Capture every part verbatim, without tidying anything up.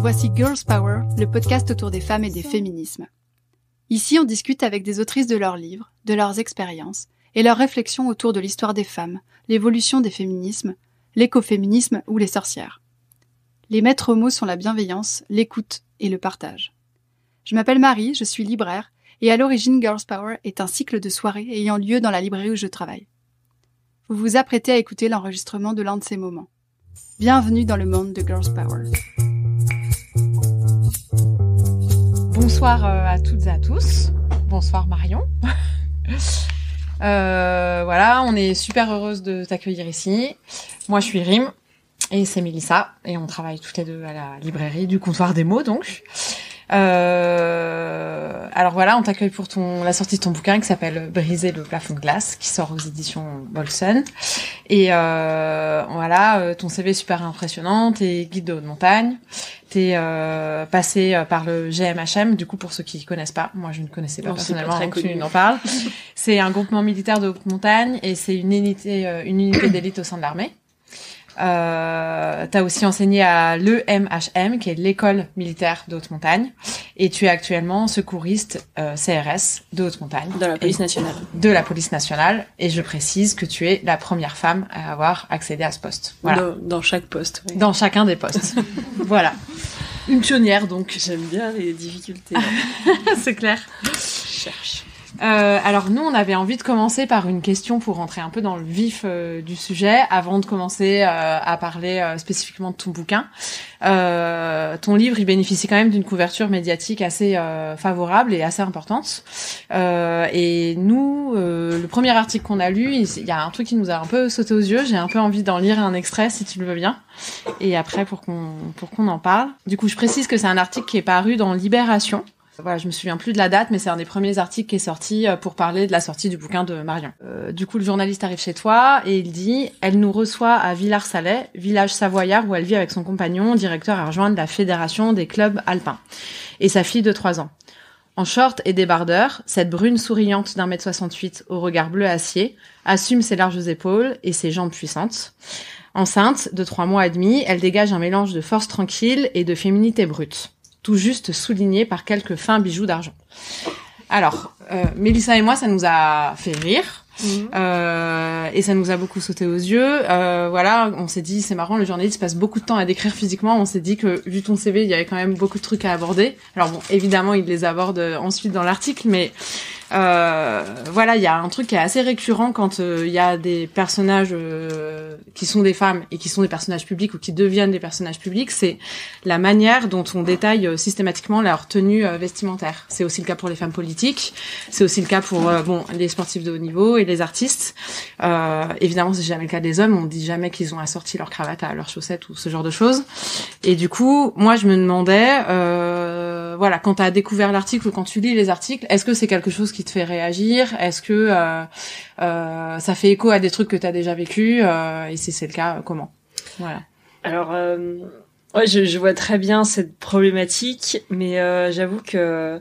Voici Girls Power, le podcast autour des femmes et des féminismes. Ici, on discute avec des autrices de leurs livres, de leurs expériences et leurs réflexions autour de l'histoire des femmes, l'évolution des féminismes, l'écoféminisme ou les sorcières. Les maîtres mots sont la bienveillance, l'écoute et le partage. Je m'appelle Marie, je suis libraire et à l'origine Girls Power est un cycle de soirées ayant lieu dans la librairie où je travaille. Vous vous apprêtez à écouter l'enregistrement de l'un de ces moments. Bienvenue dans le monde de Girls Power. Bonsoir à toutes et à tous. Bonsoir Marion. euh, voilà, on est super heureuse de t'accueillir ici. Moi, je suis Rim et c'est Mélissa et on travaille toutes les deux à la librairie du Comptoir des mots, donc. Euh, alors voilà, on t'accueille pour ton la sortie de ton bouquin qui s'appelle Briser le plafond de glace, qui sort aux éditions Bolson. Et euh, voilà, ton C V est super impressionnant. T'es guide de haute montagne. T'es euh, passé par le G M H M. Du coup, pour ceux qui connaissent pas, moi je ne connaissais pas non, personnellement, pas donc tu en parles. C'est un groupement militaire de haute montagne et c'est une unité, une unité d'élite au sein de l'armée. Euh, t'as aussi enseigné à l'E M H M, qui est l'école militaire de haute montagne, et tu es actuellement secouriste euh, C R S de haute montagne. De la police nationale. De la police nationale, et je précise que tu es la première femme à avoir accédé à ce poste. Voilà. Dans, dans chaque poste. Oui. Dans chacun des postes. Voilà. Une pionnière, donc. J'aime bien les difficultés. C'est clair. Je cherche. Euh, alors nous, on avait envie de commencer par une question pour rentrer un peu dans le vif euh, du sujet, avant de commencer euh, à parler euh, spécifiquement de ton bouquin. Euh, ton livre, il bénéficie quand même d'une couverture médiatique assez euh, favorable et assez importante. Euh, et nous, euh, le premier article qu'on a lu, il y a un truc qui nous a un peu sauté aux yeux. J'ai un peu envie d'en lire un extrait, si tu le veux bien. Et après, pour qu'on pour qu'on en parle. Du coup, je précise que c'est un article qui est paru dans Libération. Voilà, je me souviens plus de la date, mais c'est un des premiers articles qui est sorti pour parler de la sortie du bouquin de Marion. Euh, du coup, le journaliste arrive chez toi et il dit « Elle nous reçoit à Villars-Salais, village savoyard où elle vit avec son compagnon, directeur adjoint de la Fédération des clubs alpins, et sa fille de trois ans. En short et débardeur, cette brune souriante d'un mètre soixante-huit au regard bleu acier assume ses larges épaules et ses jambes puissantes. Enceinte de trois mois et demi, elle dégage un mélange de force tranquille et de féminité brute. Tout juste souligné par quelques fins bijoux d'argent. » Alors, euh, Mélissa et moi, ça nous a fait rire. Mmh. Euh, et ça nous a beaucoup sauté aux yeux. Euh, voilà, on s'est dit, c'est marrant, le journaliste passe beaucoup de temps à décrire physiquement. On s'est dit que, vu ton C V, il y avait quand même beaucoup de trucs à aborder. Alors bon, évidemment, il les aborde ensuite dans l'article, mais euh, voilà, il y a un truc qui est assez récurrent quand il euh, y a des personnages euh, qui sont des femmes et qui sont des personnages publics ou qui deviennent des personnages publics, c'est la manière dont on détaille euh, systématiquement leur tenue euh, vestimentaire. C'est aussi le cas pour les femmes politiques, c'est aussi le cas pour euh, bon les sportifs de haut niveau et les artistes. Euh, évidemment, c'est jamais le cas des hommes. On dit jamais qu'ils ont assorti leur cravate à leurs chaussettes ou ce genre de choses. Et du coup, moi, je me demandais, euh, voilà, quand tu as découvert l'article ou quand tu lis les articles, est-ce que c'est quelque chose qui te fait réagir? Est-ce que euh, euh, ça fait écho à des trucs que tu as déjà vécu? euh, Et si c'est le cas, comment? Voilà. Alors, euh, ouais, je, je vois très bien cette problématique, mais euh, j'avoue que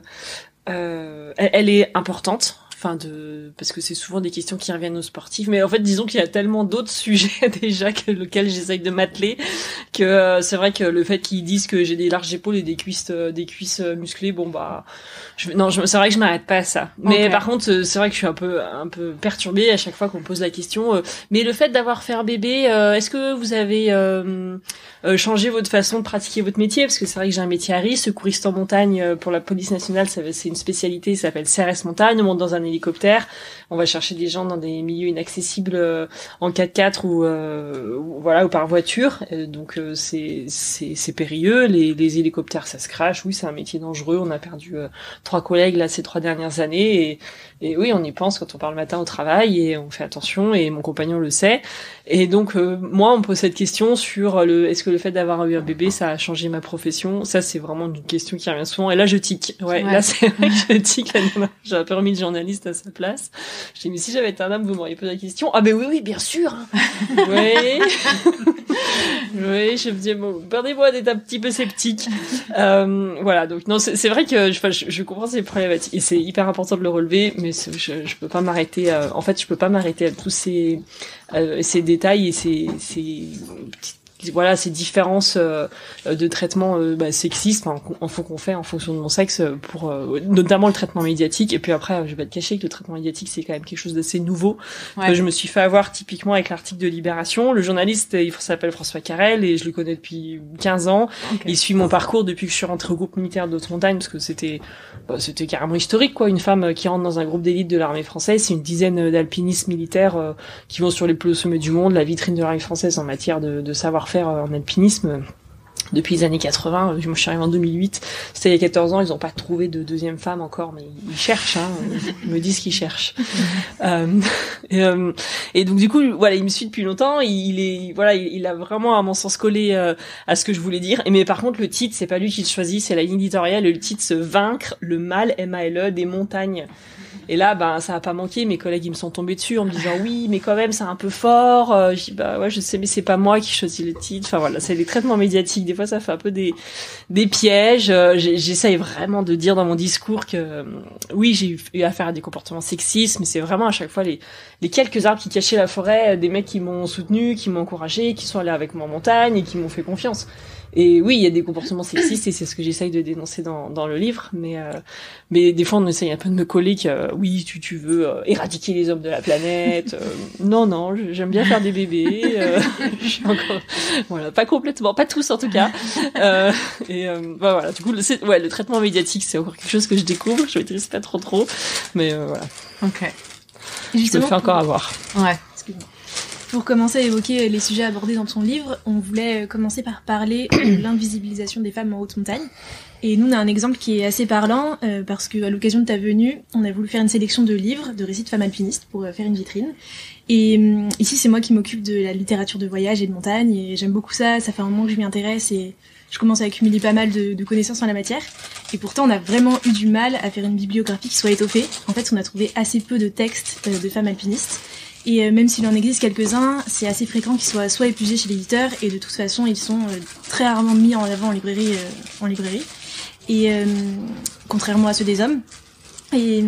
euh, elle, elle est importante. Enfin de parce que c'est souvent des questions qui reviennent aux sportifs, mais en fait disons qu'il y a tellement d'autres sujets déjà que lequel j'essaye de m'atteler que euh, c'est vrai que le fait qu'ils disent que j'ai des larges épaules et des cuisses euh, des cuisses musclées, bon bah je, non je, c'est vrai que je m'arrête pas à ça. Mais okay. Par contre c'est vrai que je suis un peu un peu perturbée à chaque fois qu'on me pose la question. Euh, mais le fait d'avoir fait un bébé, euh, est-ce que vous avez euh, euh, changé votre façon de pratiquer votre métier? Parce que c'est vrai que j'ai un métier à risque, secouriste en montagne pour la police nationale, ça, c'est une spécialité, ça s'appelle C R S montagne, on monte dans un hélicoptère, on va chercher des gens dans des milieux inaccessibles euh, en quatre-quatre ou, euh, ou voilà ou par voiture, euh, donc euh, c'est c'est c'est périlleux, les les hélicoptères ça se crache, oui c'est un métier dangereux, on a perdu euh, trois collègues là ces trois dernières années et et oui on y pense quand on part le matin au travail et on fait attention et mon compagnon le sait et donc euh, moi on me pose cette question sur le est-ce que le fait d'avoir eu un bébé ça a changé ma profession, ça c'est vraiment une question qui revient souvent et là je tique, ouais, ouais. Là c'est vrai que je tique, là, j'ai un peu remis de journaliste à sa place. Je dis mais si j'avais été un homme vous m'auriez posé la question. Ah ben oui oui bien sûr. Oui. Oui, je me dis bon, perdez-moi d'être un petit peu sceptique. Euh, voilà, donc non, c'est, c'est vrai que je, je, je comprends ces problématiques et c'est hyper important de le relever, mais je, je peux pas m'arrêter. À, en fait, je peux pas m'arrêter à tous ces, euh, ces détails et ces, ces petites voilà ces différences euh, de traitement euh, bah, sexistes, enfin en faut qu'on fait en fonction de mon sexe pour euh, notamment le traitement médiatique. Et puis après, je vais pas te cacher que le traitement médiatique c'est quand même quelque chose d'assez nouveau. Ouais. Je me suis fait avoir typiquement avec l'article de Libération. Le journaliste, il s'appelle François Carrel et je le connais depuis quinze ans. Okay. Il suit mon parcours depuis que je suis rentrée au groupe militaire de Haute-Montagne, parce que c'était bah, c'était carrément historique, quoi. Une femme qui rentre dans un groupe d'élite de l'armée française, c'est une dizaine d'alpinistes militaires euh, qui vont sur les plus hauts sommets du monde, la vitrine de l'armée française en matière de, de savoir-faire en alpinisme. Depuis les années quatre-vingts, je me suis arrivée en deux mille huit, c'était il y a quatorze ans, ils n'ont pas trouvé de deuxième femme encore, mais ils cherchent, hein, ils me disent qu'ils cherchent. euh, et, euh, et donc du coup, voilà, il me suit depuis longtemps, il est, voilà, il, il a vraiment à mon sens collé euh, à ce que je voulais dire. Et mais par contre, le titre, c'est pas lui qui le choisit, c'est la ligne éditoriale, et le titre, c'est Vaincre le mal, M A L E, des montagnes. Et là, ben, ça a pas manqué. Mes collègues, ils me sont tombés dessus en me disant oui, mais quand même, c'est un peu fort. Euh, je dis bah ouais, je sais, mais c'est pas moi qui choisis le titre. Enfin voilà, c'est les traitements médiatiques. Des fois, ça fait un peu des des pièges. Euh, j'essaye vraiment de dire dans mon discours que euh, oui, j'ai eu affaire à des comportements sexistes, mais c'est vraiment à chaque fois les les quelques arbres qui cachaient la forêt, des mecs qui m'ont soutenu, qui m'ont encouragé, qui sont allés avec moi en montagne et qui m'ont fait confiance. Et oui, il y a des comportements sexistes et c'est ce que j'essaye de dénoncer dans dans le livre, mais euh, mais des fois on essaye un peu de me coller que euh, oui, tu tu veux euh, éradiquer les hommes de la planète. Euh, non non, j'aime bien faire des bébés. Euh, je suis encore voilà, pas complètement, pas tous en tout cas. Euh, et euh, bah voilà, du coup le c'est, ouais, le traitement médiatique, c'est encore quelque chose que je découvre, je maîtrise pas trop trop, mais euh, voilà. OK. Je me fais encore avoir. Ouais, excuse-moi. Pour commencer à évoquer les sujets abordés dans ton livre, on voulait commencer par parler de l'invisibilisation des femmes en haute montagne. Et nous, on a un exemple qui est assez parlant, euh, parce qu'à l'occasion de ta venue, on a voulu faire une sélection de livres, de récits de femmes alpinistes, pour euh, faire une vitrine. Et euh, ici, c'est moi qui m'occupe de la littérature de voyage et de montagne, et j'aime beaucoup ça, ça fait un moment que je m'y intéresse, et je commence à accumuler pas mal de, de connaissances en la matière. Et pourtant, on a vraiment eu du mal à faire une bibliographie qui soit étoffée. En fait, on a trouvé assez peu de textes euh, de femmes alpinistes. Et euh, même s'il en existe quelques-uns, c'est assez fréquent qu'ils soient soit épuisés chez l'éditeur, et de toute façon, ils sont euh, très rarement mis en avant en librairie. Euh, en librairie. Et euh, contrairement à ceux des hommes. Et,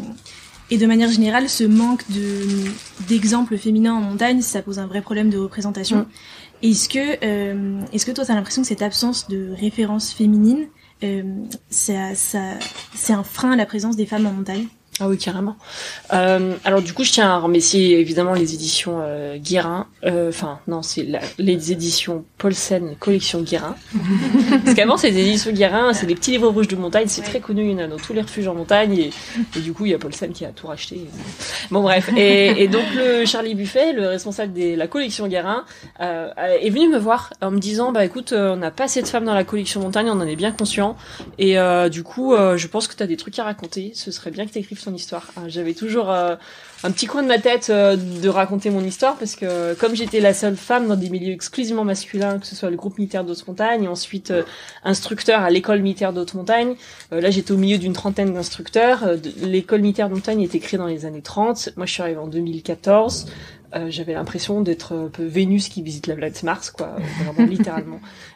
et de manière générale, ce manque de d'exemples féminins en montagne, ça pose un vrai problème de représentation. Mmh. Est-ce que, euh, est-ce que toi, t'as l'impression que cette absence de références féminines, euh, ça, ça, c'est un frein à la présence des femmes en montagne ? Ah oui, carrément. Euh, alors du coup, je tiens à remercier évidemment les éditions euh, Guérin. Enfin, euh, non, c'est la, les éditions Paulsen, collection Guérin. Parce qu'avant, ces éditions Guérin, c'est des petits livres rouges de montagne. C'est ouais. très connu, il y en a dans tous les refuges en montagne. Et, et du coup, il y a Paulsen qui a tout racheté. Bon, bref. Et, et donc, le Charlie Buffet, le responsable de la collection Guérin, euh, est venu me voir en me disant, bah écoute, on n'a pas assez de femmes dans la collection montagne, on en est bien conscient. Et euh, du coup, euh, je pense que tu as des trucs à raconter. Ce serait bien que tu écrives son histoire. J'avais toujours euh, un petit coin de ma tête euh, de raconter mon histoire, parce que comme j'étais la seule femme dans des milieux exclusivement masculins, que ce soit le groupe militaire d'Haute-Montagne et ensuite euh, instructeur à l'école militaire d'Haute-Montagne, euh, là j'étais au milieu d'une trentaine d'instructeurs. Euh, de, l'école militaire d'Haute-Montagne était créée dans les années trente. Moi je suis arrivée en deux mille quatorze. Euh, j'avais l'impression d'être un peu Vénus qui visite la planète Mars, quoi, vraiment littéralement.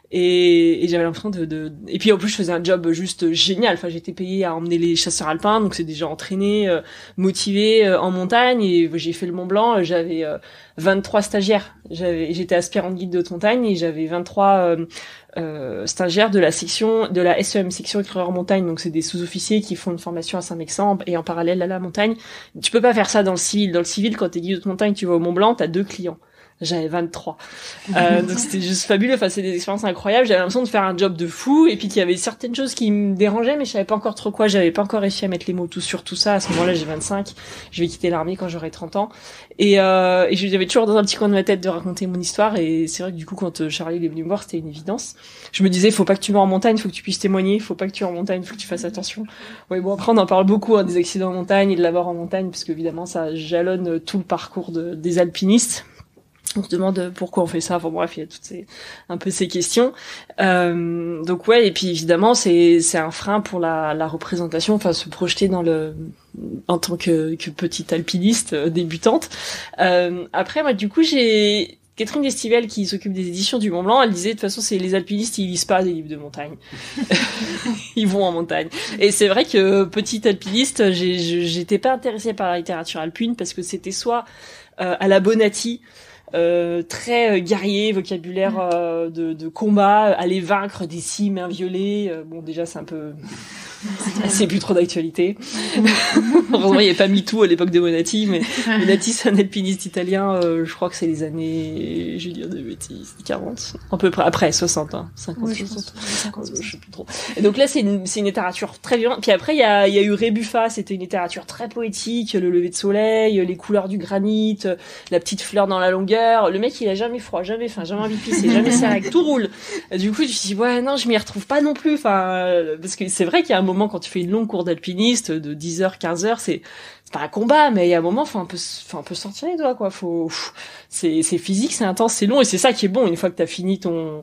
Et, et j'avais l'impression de, de, et puis en plus je faisais un job juste génial. Enfin, j'étais payée à emmener les chasseurs alpins, donc c'est des gens entraînés, euh, motivés euh, en montagne. Et j'ai fait le Mont Blanc. J'avais euh, vingt-trois stagiaires. J'avais, j'étais aspirante guide de haute montagne et j'avais vingt-trois euh, euh, stagiaires de la section, de la S E M, section éclaireur montagne. Donc c'est des sous-officiers qui font une formation à Saint-Mexan et en parallèle à la montagne. Tu peux pas faire ça dans le civil. Dans le civil, quand t'es guide de haute montagne, tu vas au Mont Blanc, t'as deux clients. J'avais vingt-trois. Euh, donc c'était juste fabuleux. Enfin, c'est des expériences incroyables. J'avais l'impression de faire un job de fou. Et puis qu'il y avait certaines choses qui me dérangeaient, mais je savais pas encore trop quoi. J'avais pas encore réussi à mettre les mots tout sur tout ça. À ce moment-là, j'ai vingt-cinq. Je vais quitter l'armée quand j'aurai trente ans. Et, euh, et j'avais toujours dans un petit coin de ma tête de raconter mon histoire. Et c'est vrai que du coup, quand Charlie est venu me voir, c'était une évidence. Je me disais, faut pas que tu vas en montagne, faut que tu puisses témoigner. Faut pas que tu vas en montagne, faut que tu fasses attention. Ouais, bon, après, on en parle beaucoup, hein, des accidents en montagne et de la mort en montagne, parce qu'évidemment, ça jalonne tout le parcours de, des alpinistes. On se demande pourquoi on fait ça. Enfin bref, il y a toutes ces un peu ces questions. Euh, donc ouais, et puis évidemment c'est c'est un frein pour la la représentation, enfin se projeter dans le en tant que que petite alpiniste euh, débutante. Euh, après moi du coup j'ai Catherine Destivelle qui s'occupe des éditions du Mont Blanc, elle disait de toute façon c'est les alpinistes, ils lisent pas des livres de montagne. Ils vont en montagne. Et c'est vrai que petite alpiniste, j'ai j'étais pas intéressée par la littérature alpine parce que c'était soit euh, à la Bonatti, euh, très guerrier, vocabulaire euh, de, de combat, aller vaincre des cimes inviolées. Euh, bon, déjà, c'est un peu... c'est plus trop d'actualité. Heureusement, il n'y avait pas MeToo à l'époque de Monati, mais Monati, c'est un alpiniste italien, euh, je crois que c'est les années, je vais dire des bêtises, quarante, à peu près, après, soixante, hein, cinquante, ouais, soixante, cinquante, je sais plus trop. Et donc là, c'est une, c'est une littérature très violente. Puis après, il y a, il y a eu Rébuffa, c'était une littérature très poétique, le lever de soleil, les couleurs du granit, la petite fleur dans la longueur. Le mec, il a jamais froid, jamais faim, jamais envie de pisser, jamais sérieux, tout roule. Et du coup, je me suis dit, ouais, non, je m'y retrouve pas non plus, enfin, parce que c'est vrai qu'il y a un moment quand tu fais une longue cour d'alpiniste de dix heures, quinze heures, c'est c'est pas un combat, mais il y a un moment faut un peu faut un peu sortir les doigts, quoi. Faut c'est c'est physique, c'est intense, c'est long, et c'est ça qui est bon. Une fois que t'as fini ton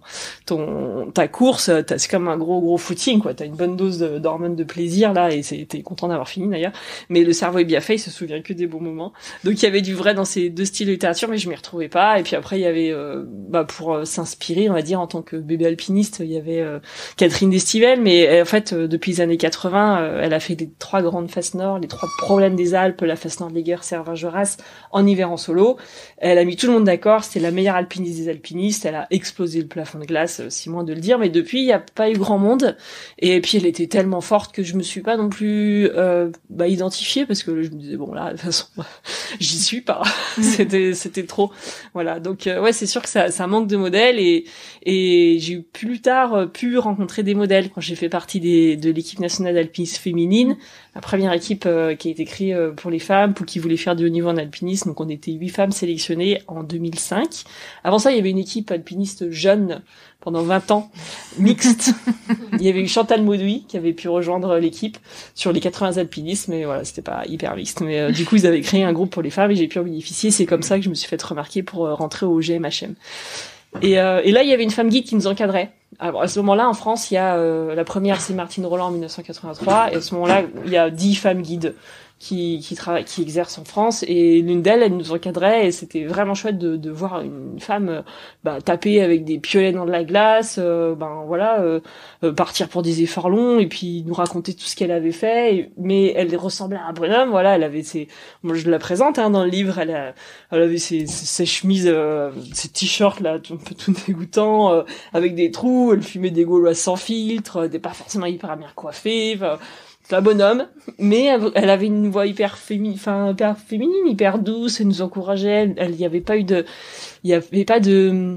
ton ta course, t'as, c'est comme un gros gros footing, quoi. T'as une bonne dose de, d'hormones de plaisir là, et c'est t'es content d'avoir fini d'ailleurs. Mais le cerveau est bien fait, il se souvient que des bons moments. Donc il y avait du vrai dans ces deux styles de littérature, mais je m'y retrouvais pas. Et puis après il y avait euh, bah pour euh, s'inspirer, on va dire, en tant que bébé alpiniste, il y avait euh, Catherine Destivelle, mais euh, en fait euh, depuis les années quatre-vingts, euh, elle a fait les trois grandes faces nord, les trois problèmes des Alpes, la face nord de l'Eger, Cervin-Geras, en hiver en solo. Elle a mis tout le monde d'accord, c'était la meilleure alpiniste des alpinistes, elle a explosé le plafond de glace, si moins de le dire, mais depuis, il n'y a pas eu grand monde. Et puis, elle était tellement forte que je me suis pas non plus euh, bah, identifiée, parce que je me disais, bon, là, de toute façon, j'y suis pas. c'était c'était trop. Voilà, donc euh, ouais, c'est sûr que ça, ça manque de modèles, et, et j'ai eu plus tard euh, pu rencontrer des modèles quand j'ai fait partie des, de l'équipe nationale d'alpinisme féminine, la première équipe euh, qui a été créée euh, pour les femmes, pour qui voulaient faire du haut niveau en alpinisme. Donc on était huit femmes sélectionnées en deux mille cinq. Avant ça, il y avait une équipe alpiniste jeune pendant vingt ans, mixte. Il y avait eu Chantal Mauduit qui avait pu rejoindre l'équipe sur les quatre-vingts alpinistes, mais voilà, c'était pas hyper mixte. Mais euh, du coup, ils avaient créé un groupe pour les femmes et j'ai pu en bénéficier. C'est comme ça que je me suis fait remarquer pour euh, rentrer au G M H M. Et, euh, et là, il y avait une femme guide qui nous encadrait. Alors, à ce moment-là, en France, il y a euh, la première, c'est Martine Roland en dix-neuf cent quatre-vingt-trois, et à ce moment-là, il y a dix femmes guides qui qui travaillent, qui exercent en France, et l'une d'elles, elle nous encadrait, et c'était vraiment chouette de de voir une femme bah taper avec des piolets dans de la glace, euh, ben voilà, euh, partir pour des efforts longs, et puis nous raconter tout ce qu'elle avait fait. Et, mais elle ressemblait à un bonhomme, voilà, elle avait ses, moi je la présente hein, dans le livre, elle a, elle avait ses ses, ses chemises, euh, ses t-shirts là, un peu tout dégoûtants, euh, avec des trous, elle fumait des gauloises sans filtre, elle était pas forcément hyper bien coiffée. Enfin, c'est un bonhomme, mais elle avait une voix hyper féminine, enfin hyper féminine, hyper douce, elle nous encourageait. Elle, il y avait pas eu de, il y avait pas de,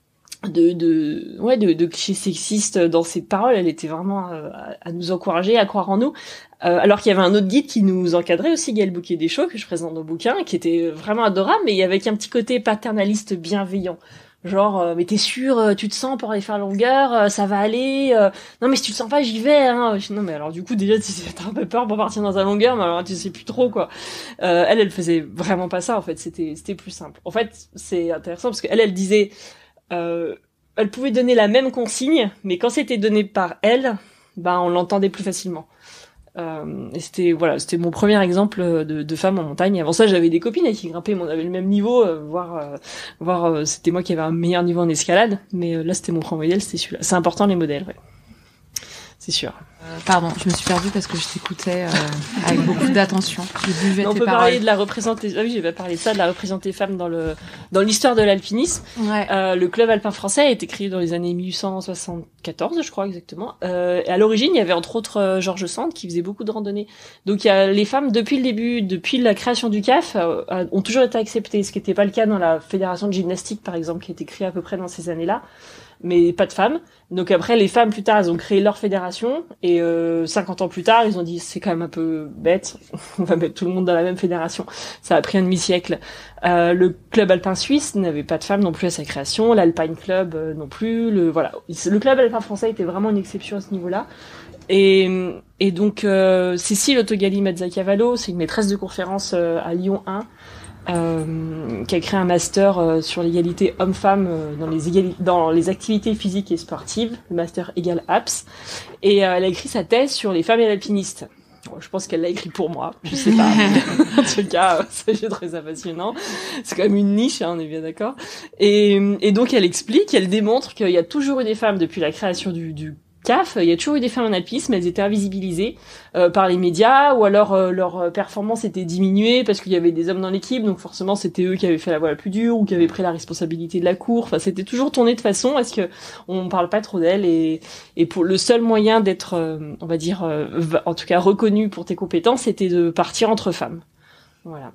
de, de, ouais, de, de clichés sexistes dans ses paroles. Elle était vraiment à, à nous encourager, à croire en nous. Euh, alors qu'il y avait un autre guide qui nous encadrait aussi, Gaël Bouquet-Deschaux, que je présente dans le bouquin, qui était vraiment adorable, mais il y avait un petit côté paternaliste bienveillant. Genre, euh, mais t'es sûr, euh, tu te sens pour aller faire longueur, euh, ça va aller, euh, non mais si tu te sens pas, j'y vais, hein. Non mais alors du coup, déjà, t'as un peu peur pour partir dans un longueur, mais alors tu sais plus trop, quoi. Euh, elle, elle faisait vraiment pas ça, en fait, c'était c'était plus simple. En fait, c'est intéressant, parce qu'elle, elle disait, euh, elle pouvait donner la même consigne, mais quand c'était donné par elle, ben on l'entendait plus facilement. Euh, et c'était voilà, c'était mon premier exemple de, de femme en montagne. Avant ça, j'avais des copines qui grimpaient, mais on avait le même niveau, euh, voire euh, voire euh, c'était moi qui avais un meilleur niveau en escalade, mais euh, là c'était mon premier modèle, c'était celui-là. C'est important les modèles, ouais. C'est sûr. Euh, pardon, je me suis perdue parce que je t'écoutais euh, avec beaucoup d'attention. Je buvais on tes peut paroles. parler de la représenter. Ah oui, j'ai pas parlé de ça, de la représenter femme dans le dans l'histoire de l'alpinisme. Ouais. Euh, le club alpin français a été créé dans les années mille huit cent soixante-quatorze, je crois exactement. Euh, et à l'origine, il y avait entre autres euh, Georges Sand qui faisait beaucoup de randonnées. Donc il y a les femmes depuis le début, depuis la création du C A F, euh, ont toujours été acceptées, ce qui n'était pas le cas dans la fédération de gymnastique par exemple, qui a été créée à peu près dans ces années-là. Mais pas de femmes. Donc après, les femmes, plus tard, elles ont créé leur fédération, et euh, cinquante ans plus tard, ils ont dit, c'est quand même un peu bête, on va mettre tout le monde dans la même fédération. Ça a pris un demi-siècle. Euh, le club alpin suisse n'avait pas de femmes non plus à sa création, l'Alpine Club euh, non plus, le voilà. Le club alpin français était vraiment une exception à ce niveau-là. Et, et donc, euh, Cécile Autogali-Mazzacavallo, c'est une maîtresse de conférence euh, à Lyon un, Euh, qui a créé un master euh, sur l'égalité homme-femme euh, dans les égali- dans les activités physiques et sportives, le master égal A P S, et euh, elle a écrit sa thèse sur les femmes et l'alpiniste. Bon, je pense qu'elle l'a écrit pour moi, je sais pas. En tout cas, j'ai trouvé ça passionnant. C'est quand même une niche, hein, on est bien d'accord. Et, et donc elle explique, elle démontre qu'il y a toujours eu des femmes depuis la création du, du C A F, il y a toujours eu des femmes en alpinisme, elles étaient invisibilisées euh, par les médias, ou alors euh, leur performance était diminuée parce qu'il y avait des hommes dans l'équipe, donc forcément c'était eux qui avaient fait la voie la plus dure ou qui avaient pris la responsabilité de la cour. Enfin, c'était toujours tourné de façon à ce que on parle pas trop d'elles, et et pour le seul moyen d'être, euh, on va dire, euh, en tout cas reconnu pour tes compétences, c'était de partir entre femmes. Voilà.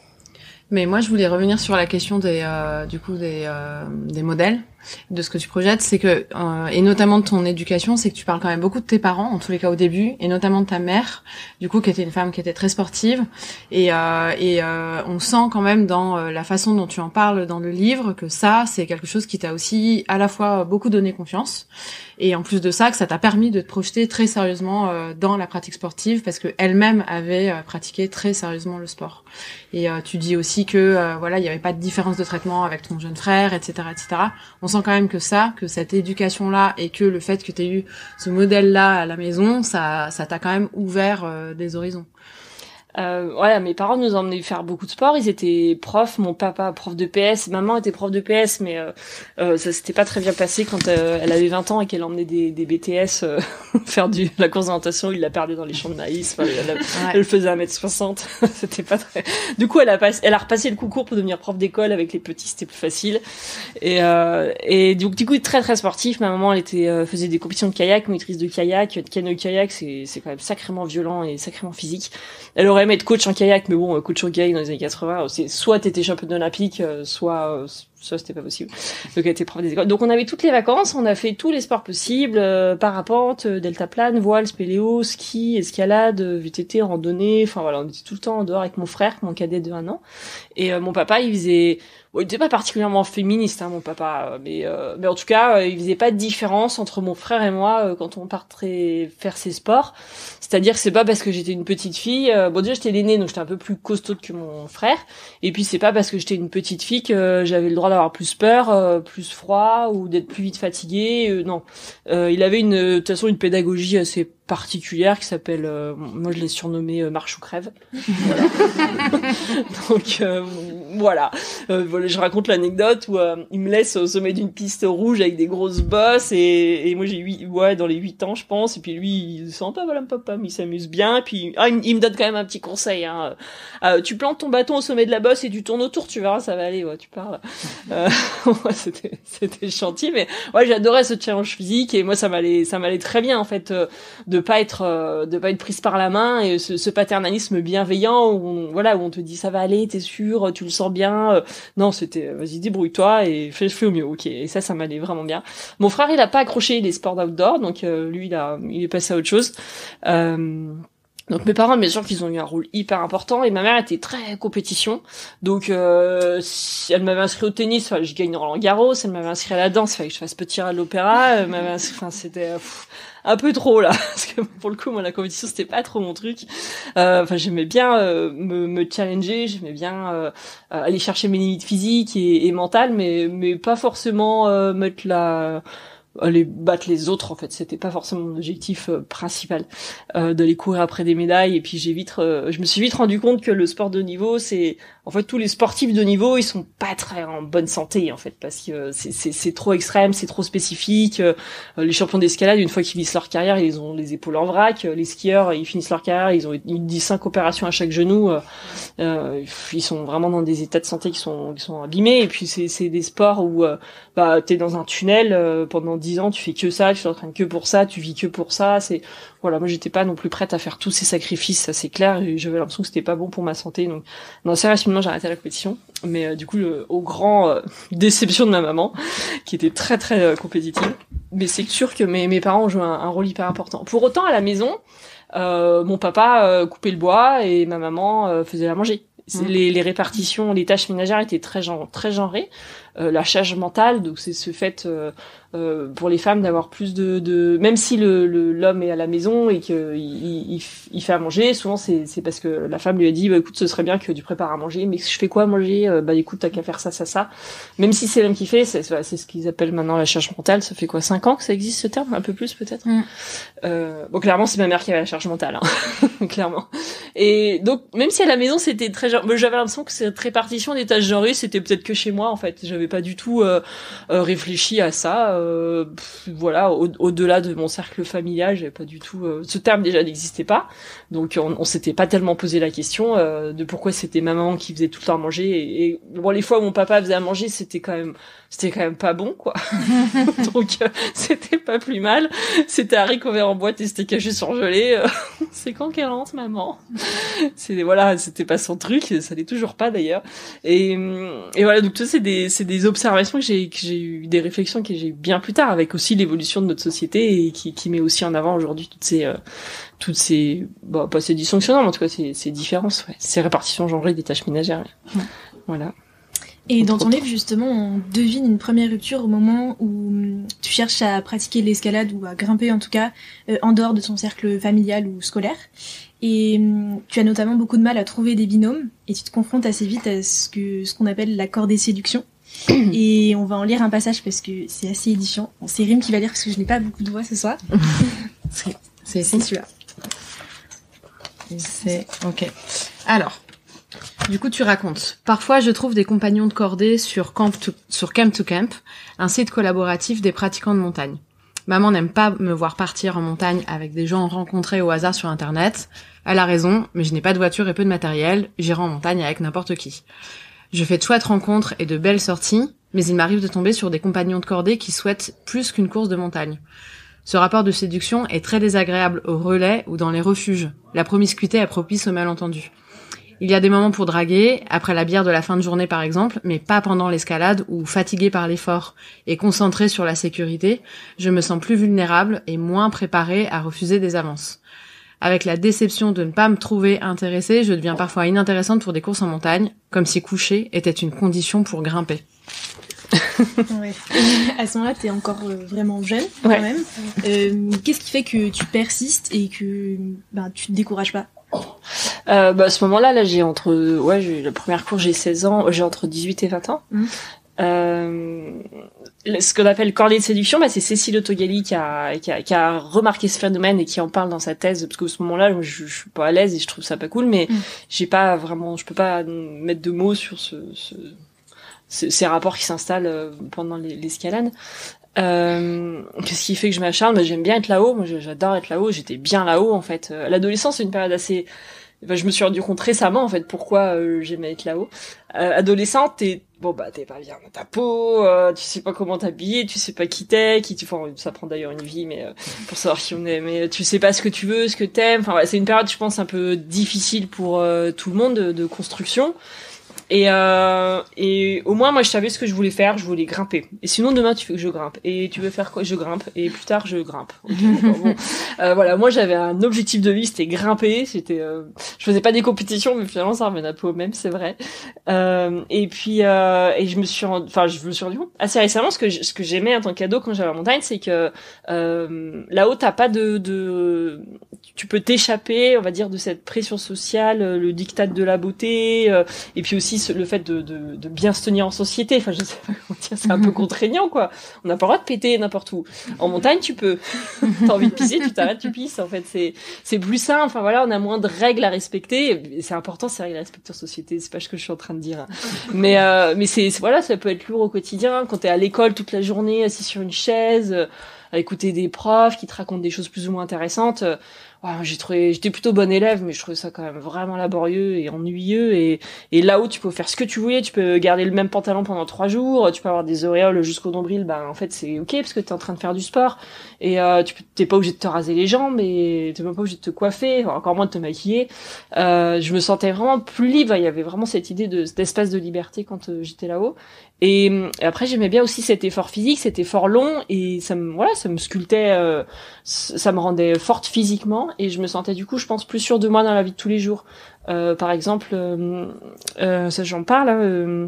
Mais moi, je voulais revenir sur la question des, euh, du coup, des, euh, des modèles, de ce que tu projettes, c'est que, euh, et notamment de ton éducation, c'est que tu parles quand même beaucoup de tes parents, en tous les cas au début, et notamment de ta mère, du coup, qui était une femme qui était très sportive, et, euh, et euh, on sent quand même dans euh, la façon dont tu en parles dans le livre que ça, c'est quelque chose qui t'a aussi à la fois beaucoup donné confiance, et en plus de ça, que ça t'a permis de te projeter très sérieusement euh, dans la pratique sportive, parce que elle-même avait euh, pratiqué très sérieusement le sport. Et euh, tu dis aussi que euh, voilà, il n'y avait pas de différence de traitement avec ton jeune frère, et cetera, et cetera. On sent quand même que ça, que cette éducation-là, et que le fait que tu aies eu ce modèle-là à la maison, ça, ça t'a quand même ouvert euh, des horizons. Euh, voilà, mes parents nous emmenaient faire beaucoup de sport. Ils étaient profs, mon papa prof de P S, maman était prof de P S, mais euh, euh, ça s'était pas très bien passé quand euh, elle avait vingt ans et qu'elle emmenait des, des B T S euh, faire du la course d'orientation. Il la perdait dans les champs de maïs. Enfin, elle, elle, ouais. Elle faisait un mètre soixante. C'était pas très. Du coup, elle a passé, elle a repassé le concours pour devenir prof d'école avec les petits. C'était plus facile. Et euh, et donc du coup, très très sportif. Ma maman, elle était euh, faisait des compétitions de kayak, maîtrise de kayak, de canoë kayak. C'est c'est quand même sacrément violent et sacrément physique. Elle aurait aimé être coach en kayak, mais bon, coach en kayak dans les années quatre-vingts, c'est soit t'étais championne olympique, soit soit c'était pas possible. Donc elle était prof des écoles. Donc on avait toutes les vacances, on a fait tous les sports possibles, euh, parapente, deltaplane, voile, spéléo, ski, escalade, V T T, randonnée. Enfin voilà, on était tout le temps en dehors avec mon frère, mon cadet de un an. Et euh, mon papa, il faisait bon, il était pas particulièrement féministe, hein, mon papa, mais euh, mais en tout cas, euh, il faisait pas de différence entre mon frère et moi euh, quand on partait faire ses sports. C'est-à-dire que c'est pas parce que j'étais une petite fille, euh, bon déjà j'étais l'aînée, donc j'étais un peu plus costaud que mon frère, et puis c'est pas parce que j'étais une petite fille que j'avais le droit d'avoir plus peur, euh, plus froid, ou d'être plus vite fatiguée. Euh, non, euh, il avait une, de toute façon une pédagogie assez particulière qui s'appelle, euh, moi je l'ai surnommé euh, marche ou crève. Voilà. Donc euh, voilà, euh, voilà, je raconte l'anecdote où euh, il me laisse au sommet d'une piste rouge avec des grosses bosses, et, et moi j'ai huit, ouais, dans les huit ans je pense, et puis lui il sent pas voilà papa, mais il s'amuse bien, et puis ah, il, il me donne quand même un petit conseil, hein. Euh, tu plantes ton bâton au sommet de la bosse et tu tournes autour, tu verras ça va aller, ouais, tu parles. Euh, ouais, c'était c'était gentil, mais ouais, j'adorais ce challenge physique, et moi ça m'allait ça m'allait très bien en fait, euh, de pas être euh, de pas être prise par la main, et ce, ce paternalisme bienveillant où on, voilà, où on te dit ça va aller, t'es sûr, tu le sens bien. Euh, non, c'était vas-y débrouille-toi et fais, fais au mieux. Ok, et ça ça m'allait vraiment bien. Mon frère il a pas accroché les sports d'outdoor, donc euh, lui il a il est passé à autre chose. Euh, Donc mes parents, bien sûr qu'ils ont eu un rôle hyper important, et ma mère était très compétition. Donc euh, si elle m'avait inscrit au tennis, fallait que je gagne Roland Garros. Elle m'avait inscrit à la danse, fallait que je fasse petit à l'opéra. Elle m'avait inscrit, enfin c'était pff, un peu trop là, parce que pour le coup moi la compétition c'était pas trop mon truc. Euh, Enfin j'aimais bien euh, me, me challenger, j'aimais bien euh, aller chercher mes limites physiques et, et mentales, mais mais pas forcément euh, mettre la aller battre les autres. En fait c'était pas forcément mon objectif euh, principal, euh, d'aller courir après des médailles. Et puis j'ai vite euh, je me suis vite rendu compte que le sport de niveau, c'est en fait tous les sportifs de niveau, ils sont pas très en bonne santé en fait, parce que c'est c'est c'est trop extrême, c'est trop spécifique. Euh, les champions d'escalade, une fois qu'ils finissent leur carrière, ils ont les épaules en vrac. Les skieurs, ils finissent leur carrière, ils ont ils disent cinq opérations à chaque genou. Euh, euh, ils sont vraiment dans des états de santé qui sont qui sont abîmés. Et puis c'est c'est des sports où euh, bah t'es dans un tunnel euh, pendant dix ans, tu fais que ça, tu t'entraînes que pour ça, tu vis que pour ça. C'est voilà, moi j'étais pas non plus prête à faire tous ces sacrifices, ça c'est clair. Et j'avais l'impression que c'était pas bon pour ma santé, donc non, assez rapidement j'ai arrêté la compétition. Mais euh, du coup, le, au grand euh, déception de ma maman, qui était très très euh, compétitive. Mais c'est sûr que mes mes parents ont joué un, un rôle hyper important. Pour autant, à la maison, euh, mon papa euh, coupait le bois et ma maman euh, faisait la manger. Mmh. Les, les répartitions, les tâches ménagères étaient très genre, très genrées. Euh, la charge mentale, donc c'est ce fait euh, euh, pour les femmes d'avoir plus de, de même si le, le l'homme est à la maison et que il, il, il fait à manger, souvent c'est c'est parce que la femme lui a dit bah écoute, ce serait bien que tu prépares à manger, mais je fais quoi à manger? euh, bah écoute, t'as qu'à faire ça ça ça. Même si c'est l'homme qui fait, c'est c'est ce qu'ils appellent maintenant la charge mentale. Ça fait quoi, cinq ans que ça existe ce terme, un peu plus peut-être. Mm. Euh, bon clairement c'est ma mère qui avait la charge mentale, hein. Clairement. Et donc même si à la maison c'était très genre, j'avais l'impression que cette répartition des tâches genrées c'était peut-être que chez moi en fait. J'avais pas du tout euh, euh, réfléchi à ça. euh, pff, voilà, au, au-delà de mon cercle familial, j'avais pas du tout, euh, ce terme déjà n'existait pas, donc on, on s'était pas tellement posé la question euh, de pourquoi c'était ma maman qui faisait tout le temps à manger, et, et bon, les fois où mon papa faisait à manger, c'était quand même, c'était quand même pas bon, quoi. Donc euh, c'était pas plus mal. C'était haricots verts en boîte et c'était caché surgelé. Euh, c'est quand qu'elle rentre, maman? C'est voilà, c'était pas son truc, ça l'est toujours pas d'ailleurs. Et, et voilà, donc tout ça, c'est des, c'est des observations que j'ai, que j'ai eu, des réflexions que j'ai eu bien plus tard, avec aussi l'évolution de notre société et qui, qui met aussi en avant aujourd'hui toutes ces, euh, toutes ces, bah, pas ces dysfonctionnements, mais en tout cas ces, ces différences, ouais, ces répartitions genrées des tâches ménagères. Ouais. Voilà. Et dans ton livre, justement, on devine une première rupture au moment où tu cherches à pratiquer l'escalade, ou à grimper en tout cas, euh, en dehors de ton cercle familial ou scolaire. Et euh, tu as notamment beaucoup de mal à trouver des binômes, et tu te confrontes assez vite à ce que ce qu'on appelle la cordée séduction. Et on va en lire un passage parce que c'est assez édifiant. Bon, c'est Rim qui va lire parce que je n'ai pas beaucoup de voix ce soir. c'est, c'est, c'est celui-là. C'est, ok. Alors. Du coup, tu racontes. Parfois, je trouve des compagnons de cordée sur Camp to, sur Camp to Camp, un site collaboratif des pratiquants de montagne. Maman n'aime pas me voir partir en montagne avec des gens rencontrés au hasard sur Internet. Elle a raison, mais je n'ai pas de voiture et peu de matériel. J'irai en montagne avec n'importe qui. Je fais de chouettes rencontres et de belles sorties, mais il m'arrive de tomber sur des compagnons de cordée qui souhaitent plus qu'une course de montagne. Ce rapport de séduction est très désagréable au relais ou dans les refuges. La promiscuité est propice aux malentendus. Il y a des moments pour draguer, après la bière de la fin de journée par exemple, mais pas pendant l'escalade où, fatiguée par l'effort et concentrée sur la sécurité, je me sens plus vulnérable et moins préparée à refuser des avances. Avec la déception de ne pas me trouver intéressée, je deviens parfois inintéressante pour des courses en montagne, comme si coucher était une condition pour grimper. Ouais. À ce moment-là, t'es encore euh, vraiment jeune, quand ouais. même. Euh, qu'est-ce qui fait que tu persistes et que ben, tu te décourages pas? Euh, bah, à ce moment-là, là, j'ai entre, ouais, j'ai, la première course, j'ai seize ans, j'ai entre dix-huit et vingt ans. Mmh. Euh, ce qu'on appelle cordée de séduction, bah, c'est Cécile Autogali qui a, qui a, qui a remarqué ce phénomène et qui en parle dans sa thèse, parce qu'à ce moment-là, je, je suis pas à l'aise et je trouve ça pas cool, mais mmh. j'ai pas vraiment, je peux pas mettre de mots sur ce, ce, ce ces rapports qui s'installent pendant l'escalade. Euh, qu'est-ce qui fait que je m'acharne? Bah, j'aime bien être là-haut. Moi, j'adore être là-haut. J'étais bien là-haut, en fait. Euh, l'adolescence, c'est une période assez, enfin, je me suis rendu compte récemment, en fait, pourquoi euh, j'aimais être là-haut. Euh, adolescente, t'es, bon, bah, t'es pas bien dans ta peau, euh, tu sais pas comment t'habiller, tu sais pas qui t'es, qui tu, enfin, ça prend d'ailleurs une vie, mais, euh, pour savoir qui on est, mais tu sais pas ce que tu veux, ce que t'aimes. Enfin, ouais, c'est une période, je pense, un peu difficile pour euh, tout le monde de, de construction. Et, euh, et au moins, moi, je savais ce que je voulais faire. Je voulais grimper. Et sinon, demain, tu fais que je grimpe. Et tu veux faire quoi? Je grimpe. Et plus tard, je grimpe. Okay, bon. euh, voilà. Moi, j'avais un objectif de vie, c'était grimper. C'était, euh, je faisais pas des compétitions, mais finalement, ça revenait un peu au même, c'est vrai. Euh, et puis, euh, et je me suis, rendu, enfin, je me suis rendu compte assez récemment ce que je, ce que j'aimais en tant qu'ado quand j'allais à la montagne, c'est que euh, là-haut, t'as pas de, de, tu peux t'échapper, on va dire, de cette pression sociale, le diktat de la beauté, euh, et puis aussi le fait de, de, de bien se tenir en société. Enfin, je sais pas comment dire, c'est un peu contraignant, quoi. On n'a pas le droit de péter n'importe où. En montagne, tu peux. T'as envie de pisser, tu t'arrêtes, tu pisses. En fait, c'est, c'est plus simple. Enfin, voilà, on a moins de règles à respecter. Et c'est important, ces règles à respecter en société. C'est pas ce que je suis en train de dire. Hein. Mais, euh, mais c'est, c'est, voilà, ça peut être lourd au quotidien. Quand t'es à l'école toute la journée, assis sur une chaise, euh, à écouter des profs qui te racontent des choses plus ou moins intéressantes. Euh, Ouais, j'ai trouvé, j'étais plutôt bonne élève, mais je trouvais ça quand même vraiment laborieux et ennuyeux. Et, et là-haut, tu peux faire ce que tu voulais, tu peux garder le même pantalon pendant trois jours, tu peux avoir des auréoles jusqu'au nombril. Ben en fait, c'est ok parce que t'es en train de faire du sport et euh, tu peux, t'es pas obligé de te raser les jambes, et t'es même pas obligé de te coiffer, encore moins de te maquiller. Euh, je me sentais vraiment plus libre. Il y avait vraiment cette idée de cet espace de liberté quand euh, j'étais là-haut. Et, et après, j'aimais bien aussi cet effort physique, cet effort long, et ça me, voilà, ça me sculptait, euh, ça me rendait forte physiquement. Et je me sentais du coup, je pense, plus sûre de moi dans la vie de tous les jours. Euh, par exemple, euh, euh, ça j'en parle. Hein, euh,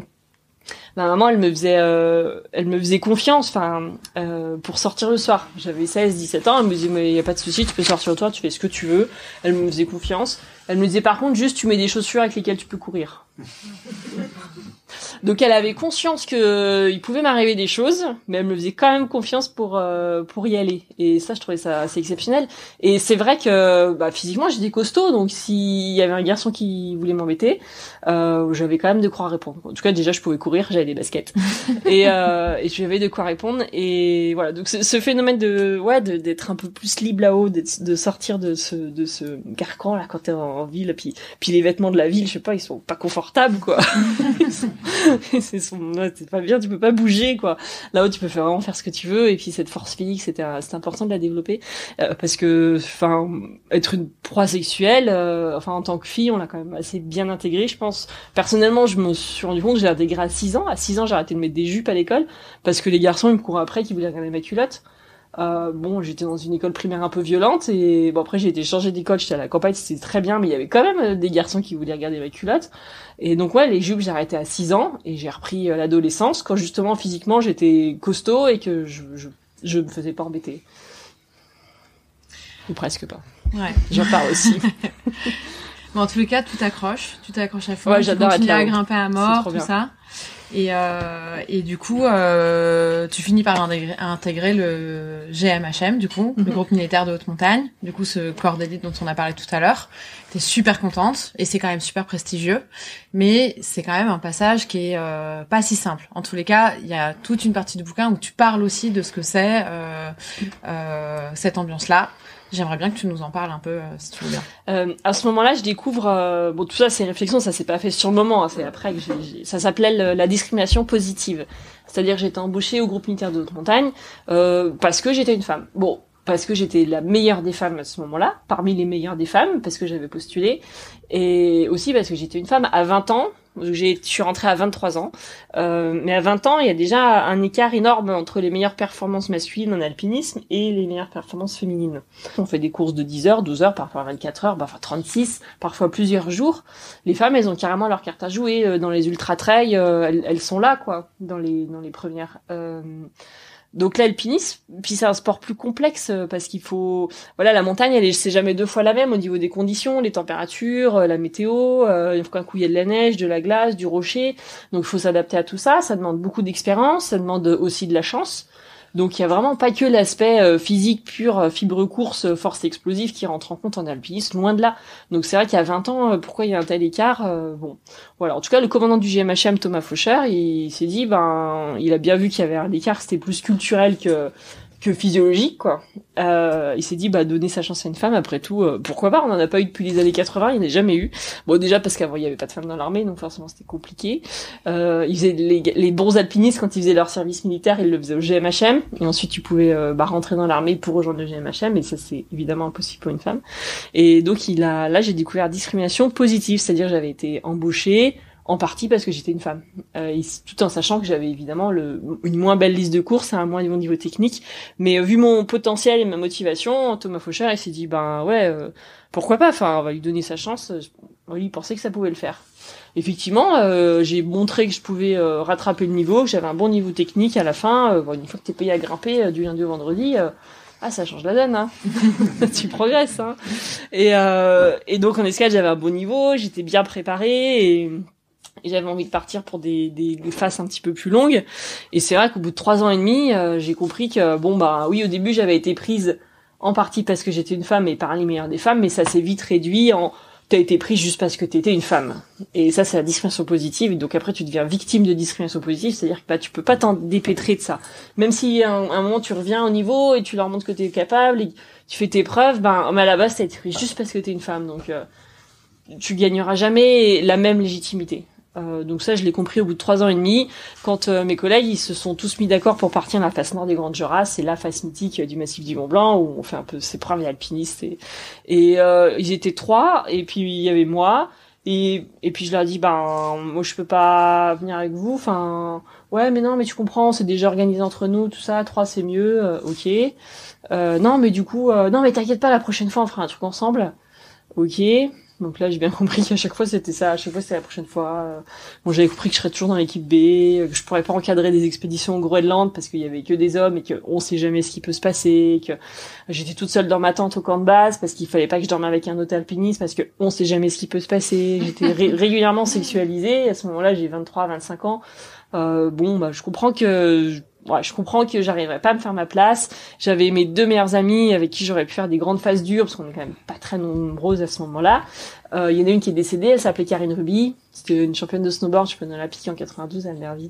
ma maman, elle me faisait, euh, elle me faisait confiance, enfin, euh, pour sortir le soir. J'avais seize, dix-sept ans. Elle me disait, mais y a pas de souci, tu peux sortir le soir, tu fais ce que tu veux. Elle me faisait confiance. Elle me disait, par contre, juste, tu mets des chaussures avec lesquelles tu peux courir. Donc elle avait conscience que il pouvait m'arriver des choses, mais elle me faisait quand même confiance pour euh, pour y aller. Et ça, je trouvais ça assez exceptionnel. Et c'est vrai que bah, physiquement, j'étais costaud, donc s'il y avait un garçon qui voulait m'embêter, euh, j'avais quand même de quoi répondre. En tout cas, déjà, je pouvais courir, j'avais des baskets, et euh, et j'avais de quoi répondre. Et voilà, donc ce, ce phénomène de ouais de, d'être un peu plus libre là-haut, de, de sortir de ce de ce carcan là quand t'es en, en ville, puis puis les vêtements de la ville, je sais pas, ils sont pas confortables quoi. c'est son, ouais, c'est pas bien, tu peux pas bouger quoi. Là-haut, tu peux faire vraiment faire ce que tu veux, et puis cette force physique, c'était c'est important de la développer euh, parce que, enfin, être une proie sexuelle, euh, enfin en tant que fille, on l'a quand même assez bien intégré, je pense. Personnellement, je me suis rendu compte que j'ai intégré à six ans. À six ans, j'ai arrêté de mettre des jupes à l'école parce que les garçons, ils me couraient après, qui voulaient regarder ma culotte. Euh, bon, j'étais dans une école primaire un peu violente, et bon après j'ai été changée d'école, j'étais à la campagne, c'était très bien, mais il y avait quand même des garçons qui voulaient regarder ma culotte. Et donc ouais, les jupes, j'ai arrêté à six ans, et j'ai repris euh, l'adolescence quand justement physiquement j'étais costaud et que je je je me faisais pas embêter. Ou presque pas. Ouais. J'en parle aussi. Bon, en tous les cas, tout t'accroche, tu t'accroches à fond, ouais, tu j'adore continues être à grimper à mort, tout bien. ça. Et, euh, et du coup, euh, tu finis par intégrer, intégrer le G M H M, du coup, mm-hmm. le groupe militaire de haute montagne, du coup, ce corps d'élite dont on a parlé tout à l'heure. T'es super contente, et c'est quand même super prestigieux, mais c'est quand même un passage qui est euh, pas si simple. En tous les cas, il y a toute une partie du bouquin où tu parles aussi de ce que c'est euh, euh, cette ambiance-là. J'aimerais bien que tu nous en parles un peu, euh, si tu veux bien. Euh, à ce moment-là, je découvre... Euh, bon, tout ça, ces réflexions, ça s'est pas fait sur le moment. Hein, c'est après que j'ai, j'ai, ça s'appelait le, la discrimination positive. C'est-à-dire que j'étais embauchée au groupe militaire de haute montagne euh, parce que j'étais une femme. Bon, parce que j'étais la meilleure des femmes à ce moment-là, parmi les meilleures des femmes, parce que j'avais postulé, et aussi parce que j'étais une femme à vingt ans. J'ai, je suis rentrée à vingt-trois ans, euh, mais à vingt ans, il y a déjà un écart énorme entre les meilleures performances masculines en alpinisme et les meilleures performances féminines. On fait des courses de dix heures, douze heures, parfois vingt-quatre heures, parfois trente-six, parfois plusieurs jours. Les femmes, elles ont carrément leur carte à jouer dans les ultra-trails, euh, elles, elles sont là, quoi, dans les dans les premières. Euh... Donc l'alpinisme, puis c'est un sport plus complexe parce qu'il faut, voilà, la montagne, elle est, c'est jamais deux fois la même au niveau des conditions, les températures, la météo. Euh, il faut qu'un coup il y ait de la neige, de la glace, du rocher. Donc il faut s'adapter à tout ça. Ça demande beaucoup d'expérience, ça demande aussi de la chance. Donc il y a vraiment pas que l'aspect euh, physique pur, euh, fibre course, force explosive qui rentre en compte en alpinisme, loin de là. Donc c'est vrai qu'il y a vingt ans, euh, pourquoi il y a un tel écart euh, Bon, voilà. En tout cas, le commandant du G M H M, Thomas Faucher, il, il s'est dit, ben, il a bien vu qu'il y avait un écart, c'était plus culturel que que physiologique, quoi. Euh, il s'est dit, bah, donner sa chance à une femme, après tout, euh, pourquoi pas, on en a pas eu depuis les années quatre-vingts, il n'y en a jamais eu. Bon, déjà, parce qu'avant, il y avait pas de femmes dans l'armée, donc forcément, c'était compliqué. Euh, ils faisaient les, les bons alpinistes, quand ils faisaient leur service militaire, ils le faisaient au G M H M, et ensuite, tu pouvais, euh, bah, rentrer dans l'armée pour rejoindre le G M H M, et ça, c'est évidemment impossible pour une femme. Et donc, il a, là, j'ai découvert discrimination positive, c'est-à-dire, j'avais été embauchée, en partie parce que j'étais une femme, euh, tout en sachant que j'avais évidemment le, une moins belle liste de courses, un moins bon niveau technique, mais euh, vu mon potentiel et ma motivation, Thomas Faucher, il s'est dit, ben ouais, euh, pourquoi pas, enfin, on va lui donner sa chance, lui, il pensait que ça pouvait le faire. Effectivement, euh, j'ai montré que je pouvais euh, rattraper le niveau, que j'avais un bon niveau technique à la fin, euh, bon, une fois que t'es payé à grimper euh, du lundi au vendredi, euh, ah, ça change la donne, hein. Tu progresses, hein. Et, euh, et donc en escalade, j'avais un bon niveau, j'étais bien préparée, et... Et j'avais envie de partir pour des, des, des phases un petit peu plus longues. Et c'est vrai qu'au bout de trois ans et demi, euh, j'ai compris que, bon, bah oui, au début, j'avais été prise en partie parce que j'étais une femme et par les meilleures des femmes, mais ça s'est vite réduit en t'as été prise juste parce que t'étais une femme. Et ça, c'est la discrimination positive. Et donc après, tu deviens victime de discrimination positive, c'est-à-dire que bah, tu peux pas t'en dépêtrer de ça. Même si à un, un moment, tu reviens au niveau et tu leur montres que t'es capable et tu fais tes preuves, ben, mais à la base, t'as été prise juste parce que t'es une femme. Donc, euh, tu gagneras jamais la même légitimité. Euh, donc ça, je l'ai compris au bout de trois ans et demi, quand euh, mes collègues, ils se sont tous mis d'accord pour partir dans la face nord des Grandes Jorasses, c'est la face mythique du massif du Mont Blanc, où on fait un peu ses preuves alpinistes. Et, et euh, ils étaient trois, et puis il y avait moi, et, et puis je leur ai dit, ben, moi je peux pas venir avec vous, enfin, ouais, mais non, mais tu comprends, c'est déjà organisé entre nous, tout ça, trois c'est mieux, euh, ok. Euh, non, mais du coup, euh, non, mais t'inquiète pas, la prochaine fois on fera un truc ensemble, ok. Donc là, j'ai bien compris qu'à chaque fois, c'était ça. À chaque fois, c'était la prochaine fois. Bon, j'avais compris que je serais toujours dans l'équipe B, que je pourrais pas encadrer des expéditions au Groenland parce qu'il y avait que des hommes et qu'on sait jamais ce qui peut se passer, que j'étais toute seule dans ma tente au camp de base parce qu'il fallait pas que je dorme avec un autre alpiniste parce que on sait jamais ce qui peut se passer. J'étais ré- régulièrement sexualisée. À ce moment-là, j'ai vingt-trois, vingt-cinq ans. Euh, bon, bah, je comprends que... Je... Ouais, je comprends que j'arriverais pas à me faire ma place. J'avais mes deux meilleures amies avec qui j'aurais pu faire des grandes phases dures parce qu'on est quand même pas très nombreuses à ce moment-là. Euh, il y en a une qui est décédée, elle s'appelait Karine Ruby. C'était une championne de snowboard, championne olympique en quatre-vingt-douze à Albertville.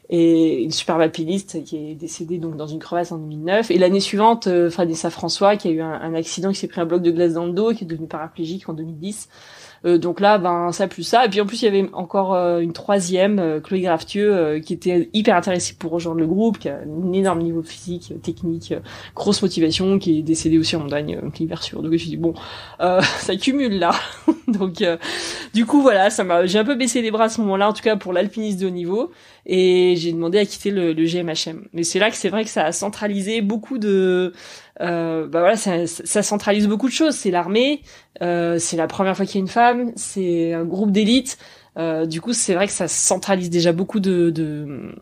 Et une superbe alpiniste qui est décédée donc dans une crevasse en deux mille neuf. Et l'année suivante, euh, Vanessa François qui a eu un, un accident, qui s'est pris un bloc de glace dans le dos, qui est devenue paraplégique en deux mille dix. Euh, donc là, ben ça plus ça. Et puis en plus, il y avait encore euh, une troisième, euh, Chloé Graftieux, euh, qui était hyper intéressée pour rejoindre le groupe, qui a un énorme niveau physique, euh, technique, euh, grosse motivation, qui est décédée aussi en montagne euh, l'hiver sûr. Donc je me suis dit bon, euh, ça cumule là. donc euh, du coup voilà, ça m'a, j'ai un peu baissé les bras à ce moment-là, en tout cas pour l'alpinisme de haut niveau, et j'ai demandé à quitter le, le G M H M. Mais c'est là que c'est vrai que ça a centralisé beaucoup de Euh, bah voilà, ça, ça centralise beaucoup de choses. C'est l'armée, euh, c'est la première fois qu'il y a une femme, c'est un groupe d'élite. Euh, du coup, c'est vrai que ça centralise déjà beaucoup de, de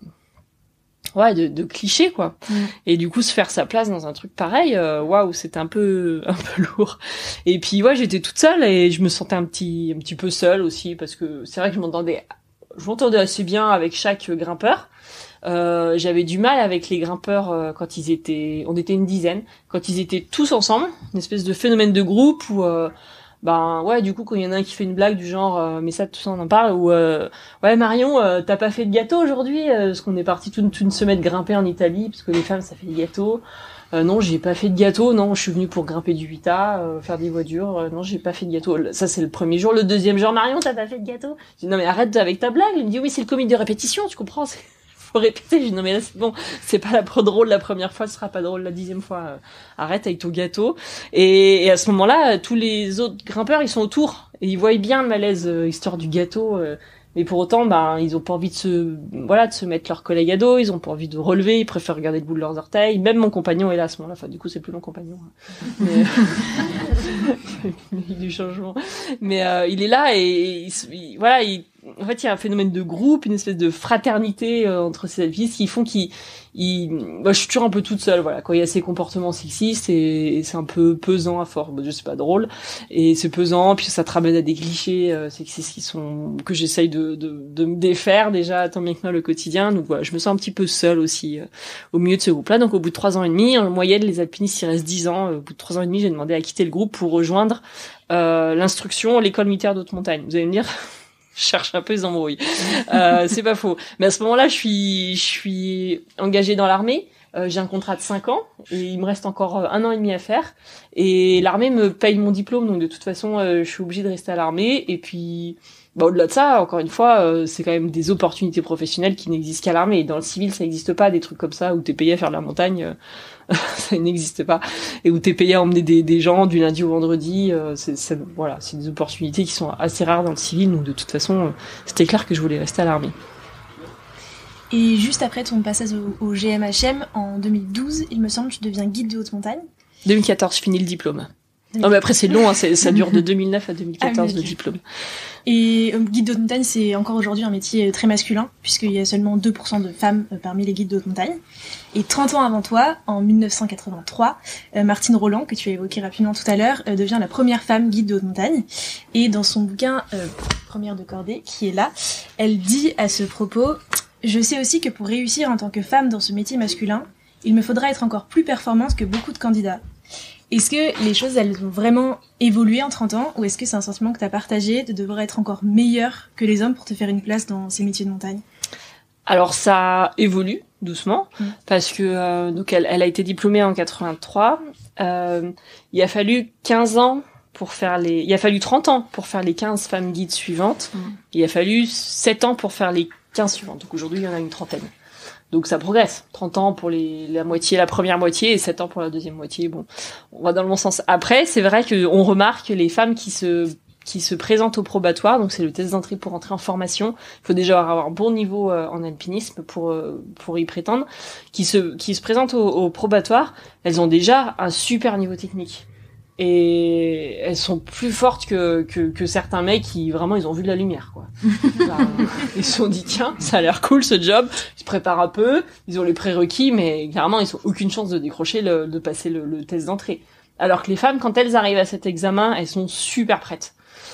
ouais, de, de clichés quoi. Mm. Et du coup, se faire sa place dans un truc pareil, waouh, wow, c'était un peu, un peu lourd. Et puis ouais, j'étais toute seule et je me sentais un petit, un petit peu seule aussi parce que c'est vrai que je m'entendais, je m'entendais assez bien avec chaque grimpeur. Euh, j'avais du mal avec les grimpeurs euh, quand ils étaient, on était une dizaine, quand ils étaient tous ensemble, une espèce de phénomène de groupe où, euh, ben ouais, du coup quand il y en a un qui fait une blague du genre, euh, mais ça tout ça on en parle, ou euh, ouais Marion, euh, t'as pas fait de gâteau aujourd'hui, euh, parce qu'on est parti toute, toute une semaine grimper en Italie, parce que les femmes ça fait des gâteaux. Euh, non, j'ai pas fait de gâteau, non, je suis venue pour grimper du huit A, euh, faire des voies dures, euh, non, j'ai pas fait de gâteau. Ça, c'est le premier jour. Le deuxième jour, Marion, t'as pas fait de gâteau? Je dis, non, mais arrête avec ta blague. Il me dit, oui, c'est le comique de répétition, tu comprends? Faut répéter. Je dis, non, mais là, c'est bon, c'est pas la pro drôle la première fois, ce sera pas drôle la dixième fois. Euh, arrête avec ton gâteau. Et, et à ce moment-là, tous les autres grimpeurs, ils sont autour. Et ils voient bien le malaise, euh, histoire du gâteau, euh, mais pour autant, ben, ils ont pas envie de se, voilà, de se mettre leur collègue à dos, ils ont pas envie de relever, ils préfèrent regarder le bout de leurs orteils. Même mon compagnon est là à ce moment-là. Enfin, du coup, c'est plus mon compagnon. Hein. Mais... il y a du changement. Mais, euh, il est là et, il, il, voilà, il, en fait, il y a un phénomène de groupe, une espèce de fraternité euh, entre ces alpinistes qui font qu'ils, ils, moi, je suis toujours un peu toute seule, voilà, quand il y a ces comportements sexistes et, et c'est un peu pesant à force. Bon, je sais pas, drôle. Et c'est pesant, puis ça te ramène à des clichés euh, sexistes qui sont, que j'essaye de, de, de me défaire déjà tant bien que mal le quotidien. Donc voilà, je me sens un petit peu seule aussi euh, au milieu de ce groupe-là. Donc au bout de trois ans et demi, en moyenne, les alpinistes, il reste dix ans. Au bout de trois ans et demi, j'ai demandé à quitter le groupe pour rejoindre euh, l'instruction, l'école militaire de haute montagne. Vous allez me dire, je cherche un peu les embrouilles. euh, c'est pas faux. Mais à ce moment-là, je suis, je suis engagée dans l'armée. Euh, j'ai un contrat de cinq ans et il me reste encore un an et demi à faire. Et l'armée me paye mon diplôme, donc de toute façon, euh, je suis obligée de rester à l'armée. Et puis, bah, au-delà de ça, encore une fois, euh, c'est quand même des opportunités professionnelles qui n'existent qu'à l'armée. Et dans le civil, ça n'existe pas, des trucs comme ça où t'es payé à faire de la montagne. Euh, ça n'existe pas. Et où t'es payé à emmener des, des gens du lundi au vendredi. Euh, c'est, c'est, voilà, c'est des opportunités qui sont assez rares dans le civil. Donc de toute façon, euh, c'était clair que je voulais rester à l'armée. Et juste après ton passage au, au G M H M, en deux mille douze, il me semble, tu deviens guide de haute montagne. deux mille quatorze, je finis le diplôme. Non mais après c'est long, hein, c'est, ça dure de deux mille neuf à deux mille quatorze ah, le diplôme. Et euh, guide de haute montagne, c'est encore aujourd'hui un métier très masculin, puisqu'il y a seulement deux pour cent de femmes euh, parmi les guides de haute montagne. Et trente ans avant toi, en dix-neuf cent quatre-vingt-trois, euh, Martine Roland, que tu as évoqué rapidement tout à l'heure, euh, devient la première femme guide de haute montagne. Et dans son bouquin euh, Première de cordée, qui est là, elle dit à ce propos... Je sais aussi que pour réussir en tant que femme dans ce métier masculin, il me faudra être encore plus performante que beaucoup de candidats. Est-ce que les choses, elles ont vraiment évolué en trente ans, ou est-ce que c'est un sentiment que tu as partagé de devoir être encore meilleure que les hommes pour te faire une place dans ces métiers de montagne? Alors ça évolue doucement, mmh. parce que euh, donc elle, elle a été diplômée en quatre-vingt-trois. Euh, il a fallu quinze ans pour faire les... Il a fallu trente ans pour faire les quinze femmes guides suivantes. Mmh. Il a fallu sept ans pour faire les quinze suivantes. Donc aujourd'hui, il y en a une trentaine. Donc ça progresse. trente ans pour les, la moitié, la première moitié, et sept ans pour la deuxième moitié. Bon, on va dans le bon sens. Après, c'est vrai qu'on remarque les femmes qui se, qui se présentent au probatoire, donc c'est le test d'entrée pour entrer en formation. Il faut déjà avoir un bon niveau euh, en alpinisme pour, euh, pour y prétendre. Qui se, qui se présentent au, au probatoire, elles ont déjà un super niveau technique. et elles sont plus fortes que, que, que certains mecs qui vraiment ils ont vu de la lumière quoi. Bah, ils se sont dit tiens ça a l'air cool ce job, ils se préparent un peu, ils ont les prérequis mais clairement ils ont aucune chance de décrocher le, de passer le, le test d'entrée. Alors que les femmes quand elles arrivent à cet examen elles sont super prêtes.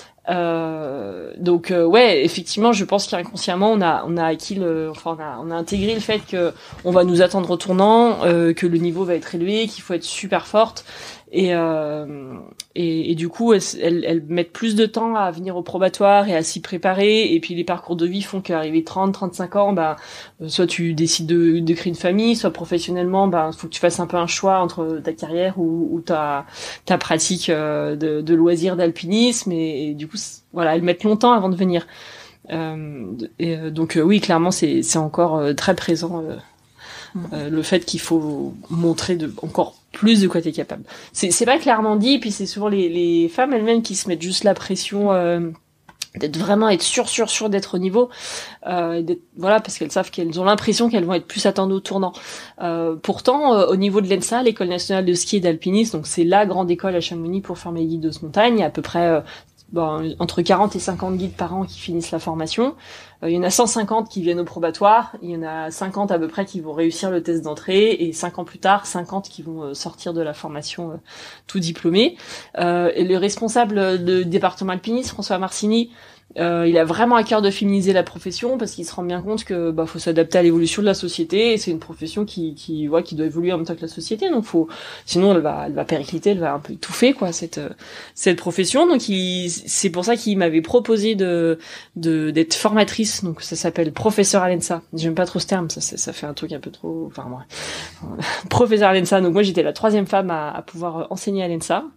Euh, donc euh, ouais effectivement je pense qu'inconsciemment on a on a acquis le enfin on a on a intégré le fait que on va nous attendre au tournant, euh, que le niveau va être élevé, qu'il faut être super forte et euh, et, et du coup elles, elles elles mettent plus de temps à venir au probatoire et à s'y préparer et puis les parcours de vie font qu'arriver trente trente-cinq ans bah soit tu décides de, de créer une famille, soit professionnellement bah faut que tu fasses un peu un choix entre ta carrière ou, ou ta ta pratique euh, de, de loisirs d'alpinisme et, et du coup voilà elles mettent longtemps avant de venir euh, et euh, donc euh, oui clairement c'est c'est encore euh, très présent euh, euh, le fait qu'il faut montrer de encore plus de quoi t'es capable. C'est c'est pas clairement dit puis c'est souvent les les femmes elles-mêmes qui se mettent juste la pression euh, d'être vraiment être sûr sûr sûr d'être au niveau euh, et d'être, voilà parce qu'elles savent qu'elles ont l'impression qu'elles vont être plus attendues au tournant. Euh, pourtant euh, au niveau de l'E N S A, l'école nationale de ski et d'alpinisme, donc c'est la grande école à Chamonix pour former les guides de haute montagne, il y a à peu près euh, bon, entre quarante et cinquante guides par an qui finissent la formation. Euh, il y en a cent cinquante qui viennent au probatoire, il y en a cinquante à peu près qui vont réussir le test d'entrée et cinq ans plus tard, cinquante qui vont euh, sortir de la formation euh, tout diplômés. Euh, et le responsable du département alpinisme, François Marcini, Euh, il a vraiment à cœur de féminiser la profession parce qu'il se rend bien compte que bah faut s'adapter à l'évolution de la société et c'est une profession qui qui ouais, qui doit évoluer en même temps que la société donc faut sinon elle va elle va péricliter, elle va un peu étouffer quoi cette cette profession donc il c'est pour ça qu'il m'avait proposé de de d'être formatrice donc ça s'appelle professeur à l'E N S A. J'aime pas trop ce terme ça ça, ça fait un truc un peu trop enfin moi professeur à l'E N S A donc moi j'étais la troisième femme à, à pouvoir enseigner à l'E N S A.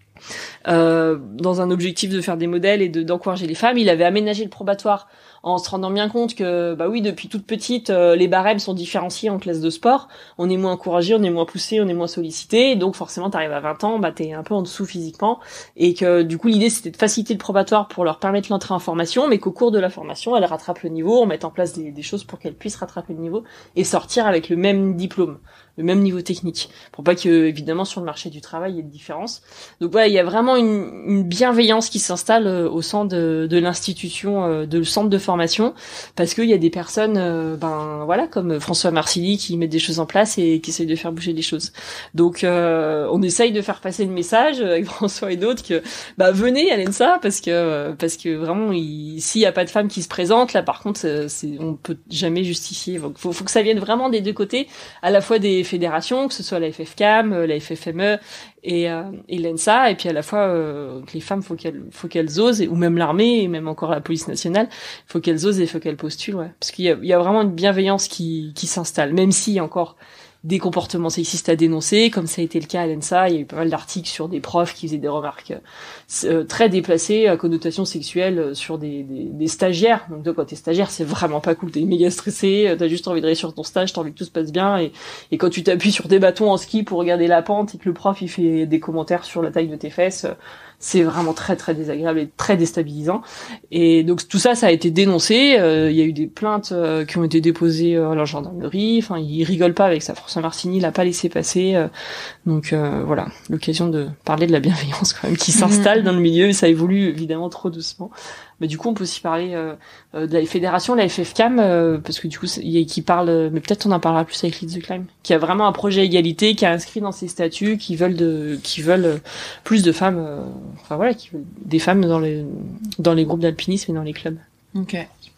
Euh, dans un objectif de faire des modèles et de d'encourager les femmes, il avait aménagé le probatoire en se rendant bien compte que bah oui depuis toute petite euh, les barèmes sont différenciés en classe de sport, on est moins encouragé, on est moins poussé, on est moins sollicité, donc forcément t'arrives à vingt ans, bah t'es un peu en dessous physiquement et que du coup l'idée c'était de faciliter le probatoire pour leur permettre l'entrée en formation, mais qu'au cours de la formation elles rattrapent le niveau, on mette en place des, des choses pour qu'elles puissent rattraper le niveau et sortir avec le même diplôme, le même niveau technique, pour pas que évidemment sur le marché du travail il y ait de différence. Donc voilà, il y a vraiment une, une bienveillance qui s'installe euh, au sein de, de l'institution, euh, de le centre de formation, parce qu'il y a des personnes, euh, ben voilà, comme François Marcilly qui mettent des choses en place et qui essayent de faire bouger les choses. Donc euh, on essaye de faire passer le message avec François et d'autres que bah venez à l'E N S A parce que parce que vraiment il, s'il y a pas de femmes qui se présentent là par contre c'est on peut jamais justifier. Donc faut faut que ça vienne vraiment des deux côtés, à la fois des fédérations, que ce soit la F F C A M, la F F M E et, euh, et l'E N S A, et puis à la fois euh, que les femmes faut qu'elles faut qu'elles osent, et, ou même l'armée et même encore la police nationale, faut qu'elles osent et faut qu'elles postulent, ouais, parce qu'il y a, il y a vraiment une bienveillance qui qui s'installe, même s'il y a encore des comportements sexistes à dénoncer, comme ça a été le cas à l'E N S A. Il y a eu pas mal d'articles sur des profs qui faisaient des remarques euh, très déplacées à connotation sexuelle sur des, des, des stagiaires. Donc toi, quand t'es stagiaire, c'est vraiment pas cool. T'es méga stressé, t'as juste envie de réussir ton stage, t'as envie que tout se passe bien. Et, et quand tu t'appuies sur tes bâtons en ski pour regarder la pente et que le prof il fait des commentaires sur la taille de tes fesses, c'est vraiment très très désagréable et très déstabilisant. Et donc tout ça, ça a été dénoncé. Euh, il y a eu des plaintes euh, qui ont été déposées euh, à la gendarmerie. Enfin, ils rigolent pas avec ça. François Marcini l'a pas laissé passer. Euh, donc euh, voilà, l'occasion de parler de la bienveillance quand même qui s'installe mmh. dans le milieu. Et ça évolue évidemment trop doucement. Mais du coup, on peut aussi parler euh, de la fédération, la F F C A M, euh, parce que du coup, il y a qui parle, mais peut-être on en parlera plus avec Lead the Climb, qui a vraiment un projet égalité, qui a inscrit dans ses statuts, qui veulent de, qui veulent plus de femmes, euh, enfin voilà, qui veulent des femmes dans les dans les groupes d'alpinisme et dans les clubs. Ok.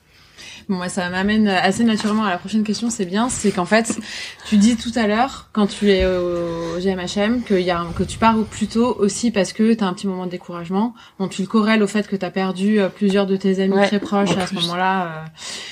Bon, moi, ça m'amène assez naturellement à la prochaine question. C'est bien, c'est qu'en fait, tu dis tout à l'heure, quand tu es au G M H M, que, y a un, que tu pars plus tôt aussi parce que t'as un petit moment de découragement. Bon, tu le corrèles au fait que t'as perdu plusieurs de tes amis ouais, très proches à ce moment-là. Euh,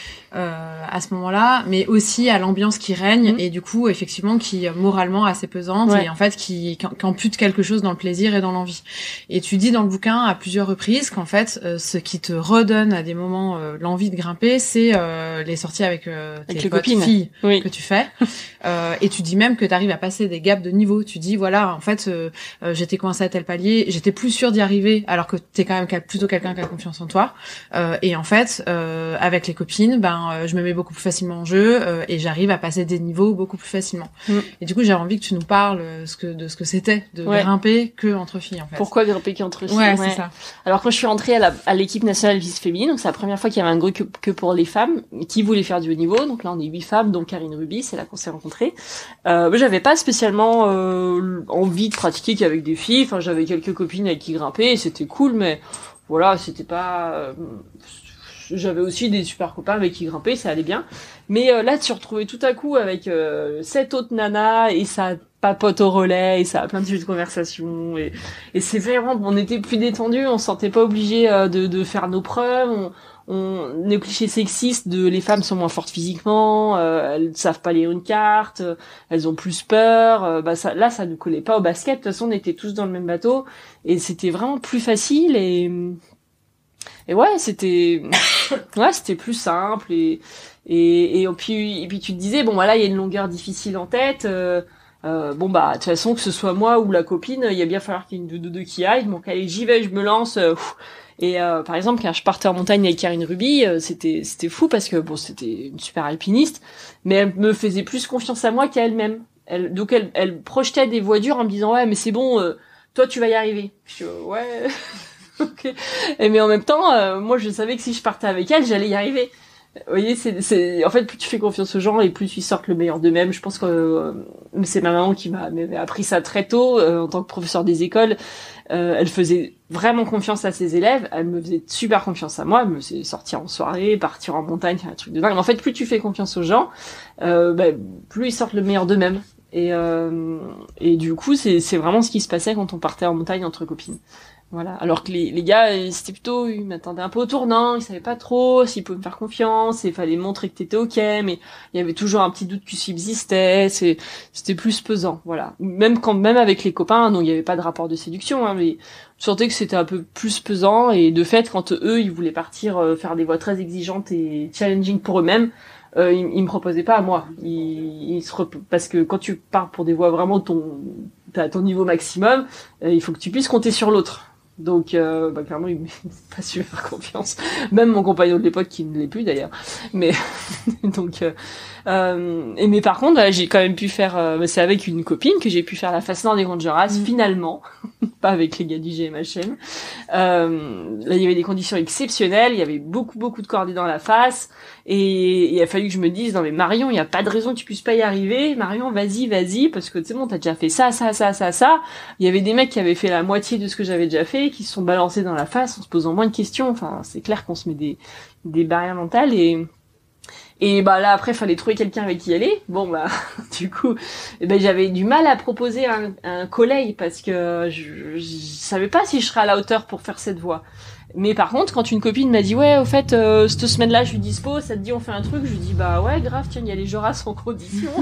Euh, à ce moment-là, mais aussi à l'ambiance qui règne mmh. et du coup effectivement qui moralement assez pesante ouais. et en fait qui, qui qui ampute quelque chose dans le plaisir et dans l'envie. Et tu dis dans le bouquin à plusieurs reprises qu'en fait euh, ce qui te redonne à des moments euh, l'envie de grimper, c'est euh, les sorties avec euh, tes avec potes filles oui. que tu fais. Euh, et tu dis même que tu arrives à passer des gaps de niveau. Tu dis voilà en fait euh, euh, j'étais coincée à tel palier, j'étais plus sûre d'y arriver alors que t'es quand même plutôt quelqu'un qui a confiance en toi. Euh, et en fait euh, avec les copines ben ben euh, je me mets beaucoup plus facilement en jeu euh, et j'arrive à passer des niveaux beaucoup plus facilement. Mm. Et du coup, j'ai envie que tu nous parles ce que de ce que c'était de ouais. grimper que entre filles en fait. Pourquoi grimper qu'entre filles? Ouais, ouais, c'est ça. Alors quand je suis rentrée à, la, à l'équipe nationale vice féminine, donc c'est la première fois qu'il y avait un groupe que, que pour les femmes qui voulaient faire du haut niveau. Donc là, on est huit femmes, dont Karine Ruby, c'est là qu'on s'est rencontrés. Euh, j'avais pas spécialement euh, envie de pratiquer qu'avec des filles. Enfin, j'avais quelques copines avec qui grimper, et c'était cool, mais voilà, c'était pas. Euh, j'avais aussi des super copains avec qui grimper, ça allait bien. Mais euh, là, de se retrouver tout à coup avec euh, sept autres nanas et ça papote au relais et ça a plein de sujets de conversation et, et c'est vraiment, on était plus détendus, on se sentait pas obligé euh, de, de faire nos preuves. On, on les clichés sexistes de les femmes sont moins fortes physiquement, euh, elles savent pas lire une carte, euh, elles ont plus peur. Euh, bah ça, là, ça nous collait pas au basket. De toute façon, on était tous dans le même bateau et c'était vraiment plus facile et et ouais, c'était ouais, c'était plus simple et et et puis et puis tu te disais bon voilà, il y a une longueur difficile en tête. Euh, Euh, bon bah de toute façon que ce soit moi ou la copine, il y a bien falloir qu'il y ait une de deux qui aille. Donc allez, j'y vais, je me lance. Euh, et euh, par exemple quand je partais en montagne avec Karine Ruby, euh, c'était c'était fou parce que bon c'était une super alpiniste, mais elle me faisait plus confiance à moi qu'à elle-même. Elle donc elle elle projetait des voies dures en me disant ouais mais c'est bon, euh, toi tu vas y arriver. Je euh, ouais ok. Et mais en même temps euh, moi je savais que si je partais avec elle j'allais y arriver. Vous voyez, c'est, c'est, en fait, plus tu fais confiance aux gens et plus ils sortent le meilleur d'eux-mêmes. Je pense que euh, c'est ma maman qui m'a m'avait appris ça très tôt, euh, en tant que professeur des écoles. Euh, elle faisait vraiment confiance à ses élèves. Elle me faisait super confiance à moi. Elle me faisait sortir en soirée, partir en montagne, faire un truc de dingue. En fait, plus tu fais confiance aux gens, euh, bah, plus ils sortent le meilleur d'eux-mêmes. Et, euh, et du coup, c'est, c'est vraiment ce qui se passait quand on partait en montagne entre copines. Voilà. Alors que les, les gars, c'était plutôt, ils m'attendaient un peu au tournant, ils savaient pas trop s'ils pouvaient me faire confiance, et il fallait montrer que t'étais ok, mais il y avait toujours un petit doute qui subsistait, c'est, c'était plus pesant, voilà. Même quand, même avec les copains, donc il y avait pas de rapport de séduction, hein, mais je sentais que c'était un peu plus pesant, et de fait, quand eux, ils voulaient partir euh, faire des voies très exigeantes et challenging pour eux-mêmes, euh, ils, ils me proposaient pas à moi. Ils, ils se rep... parce que quand tu pars pour des voies vraiment ton, t'as ton niveau maximum, euh, il faut que tu puisses compter sur l'autre. Donc, euh, bah, clairement, il m'a pas su faire confiance. Même mon compagnon de l'époque, qui ne l'est plus d'ailleurs. Mais, donc, euh, euh, et mais par contre, bah, j'ai quand même pu faire, euh, c'est avec une copine que j'ai pu faire la face nord des Grandes Jorasses, mmh. finalement. Pas avec les gars du G M H M. Euh, là, il y avait des conditions exceptionnelles, il y avait beaucoup, beaucoup de cordées dans la face. Et, et il a fallu que je me dise, non mais Marion, il n'y a pas de raison que tu puisses pas y arriver. Marion, vas-y, vas-y, parce que c'est bon, t'as déjà fait ça, ça, ça, ça, ça. Il y avait des mecs qui avaient fait la moitié de ce que j'avais déjà fait, qui se sont balancés dans la face en se posant moins de questions. Enfin, c'est clair qu'on se met des, des barrières mentales et, et bah là après, fallait trouver quelqu'un avec qui aller. Bon bah, du coup, eh ben j'avais du mal à proposer un, un collègue parce que je, je savais pas si je serais à la hauteur pour faire cette voie. Mais par contre, quand une copine m'a dit ouais, au fait, euh, cette semaine-là, je suis dispo, ça te dit on fait un truc, je lui dis bah ouais, grave, tiens, il y a les Jorasses en condition.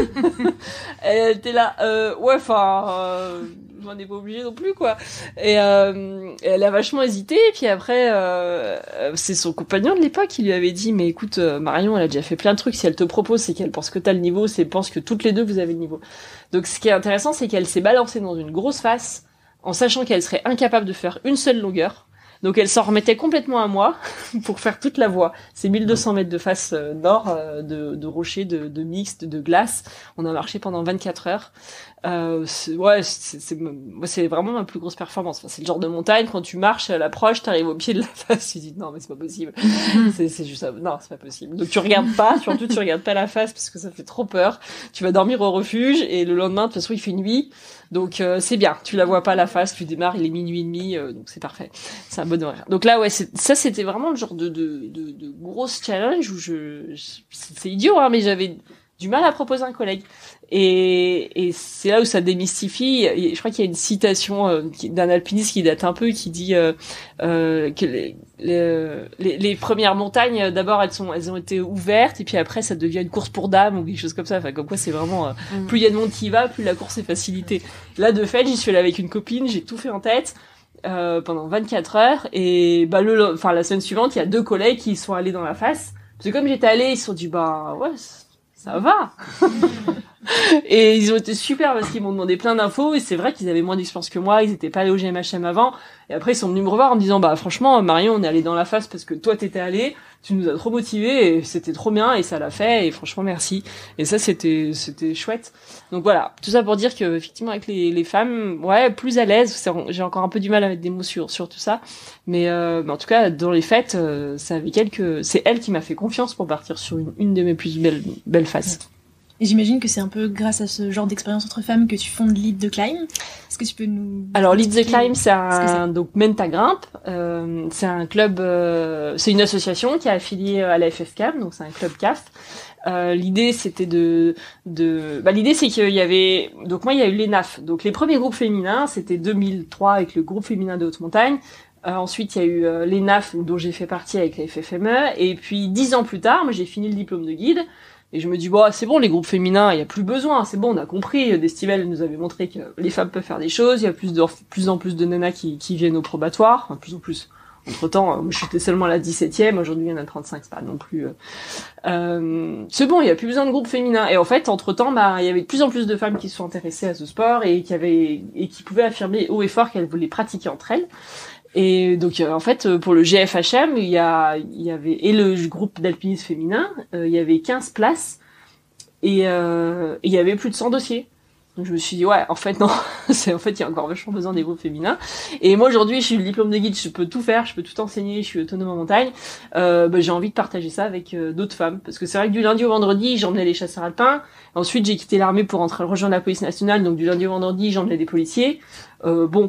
Elle était là, euh, ouais, enfin, euh, j'en ai pas obligé non plus quoi. Et euh, elle a vachement hésité. Et puis après, euh, c'est son compagnon de l'époque qui lui avait dit mais écoute, euh, Marion, elle a déjà fait plein de trucs. Si elle te propose, c'est qu'elle pense que t'as le niveau, c'est pense que toutes les deux vous avez le niveau. Donc ce qui est intéressant, c'est qu'elle s'est balancée dans une grosse face en sachant qu'elle serait incapable de faire une seule longueur. Donc elle s'en remettait complètement à moi pour faire toute la voie. C'est mille deux cents mètres de face euh, nord, euh, de, de rochers, de, de mixtes, de glace. On a marché pendant vingt-quatre heures. Euh, c'est, ouais, c'est, c'est, moi, c'est vraiment ma plus grosse performance. Enfin, c'est le genre de montagne, quand tu marches à l'approche, t'arrives au pied de la face, tu dis non mais c'est pas possible. c'est, c'est juste ça. Non, c'est pas possible. Donc tu regardes pas, surtout tu regardes pas la face parce que ça fait trop peur. Tu vas dormir au refuge et le lendemain, de toute façon, il fait nuit. Donc euh, c'est bien, tu la vois pas la face, tu démarres, il est minuit et demi, euh, donc c'est parfait. C'est un bon horaire. Donc là ouais, c'est, ça c'était vraiment le genre de de de, de grosse challenge où je, je c'est idiot hein, mais j'avais du mal à proposer un collègue. Et, et c'est là où ça démystifie. Je crois qu'il y a une citation euh, d'un alpiniste qui date un peu, qui dit euh, euh, que les, les, les, les premières montagnes, d'abord elles sont, elles ont été ouvertes, et puis après ça devient une course pour dames ou quelque chose comme ça. Enfin, comme quoi c'est vraiment euh, mmh. plus il y a de monde qui y va, plus la course est facilitée. Là, de fait, j'y suis allée avec une copine, j'ai tout fait en tête. Euh, pendant vingt-quatre heures, et bah le, enfin la semaine suivante, il y a deux collègues qui sont allés dans la face. Parce que comme j'étais allée, ils se sont dit bah ouais, ça va. Et ils ont été super parce qu'ils m'ont demandé plein d'infos et c'est vrai qu'ils avaient moins d'expérience que moi, ils étaient pas allés au G M H M avant. Et après ils sont venus me revoir en me disant bah franchement Marion, on est allé dans la face parce que toi t'étais allé, tu nous as trop motivés et c'était trop bien et ça l'a fait et franchement merci. Et ça c'était c'était chouette. Donc voilà, tout ça pour dire que effectivement avec les les femmes, ouais, plus à l'aise, j'ai encore un peu du mal à mettre des mots sur sur tout ça, mais, euh, mais en tout cas dans les fêtes, euh, c'est avec elle que c'est elle qui m'a fait confiance pour partir sur une une de mes plus belles belles phases. Et j'imagine que c'est un peu grâce à ce genre d'expérience entre femmes que tu fondes Lead the Climb. Est-ce que tu peux nous... Alors, Lead the Climb, c'est un, donc, Mène ta grimpe. Euh, c'est un club, euh, c'est une association qui est affiliée à la F F C A M, donc c'est un club C A F. Euh, l'idée, c'était de, de, bah, l'idée, c'est qu'il y avait, donc moi, il y a eu les N A F. Donc, les premiers groupes féminins, c'était deux mille trois avec le groupe féminin de haute montagne. Euh, ensuite, il y a eu euh, les N A F, dont j'ai fait partie avec la F F M E. Et puis, dix ans plus tard, moi, j'ai fini le diplôme de guide. Et je me dis, bon, c'est bon, les groupes féminins, il y a plus besoin, c'est bon, on a compris. Destivelle nous avait montré que les femmes peuvent faire des choses, il y a plus de, plus en plus de nanas qui, qui viennent au probatoire, enfin, plus en plus. Entre temps, moi, j'étais seulement la dix-septième, aujourd'hui, il y en a trente-cinq, c'est pas non plus, euh, euh, c'est bon, il y a plus besoin de groupes féminins. Et en fait, entre temps, bah, il y avait de plus en plus de femmes qui se sont intéressées à ce sport et qui avaient, et qui pouvaient affirmer haut et fort qu'elles voulaient pratiquer entre elles. Et donc euh, en fait pour le G F H M, il y a il y avait et le groupe d'alpinisme féminin, euh, il y avait quinze places et euh, il y avait plus de cent dossiers. Donc je me suis dit ouais, en fait non, c'est en fait il y a encore vachement besoin des groupes féminins. Et moi aujourd'hui, j'ai eu le diplôme de guide, je peux tout faire, je peux tout enseigner, je suis autonome en montagne. Euh bah, j'ai envie de partager ça avec euh, d'autres femmes parce que c'est vrai que du lundi au vendredi, j'emmenais les chasseurs alpins. Ensuite, j'ai quitté l'armée pour rentrer rejoindre la police nationale, donc du lundi au vendredi, j'emmenais des policiers. Euh, bon,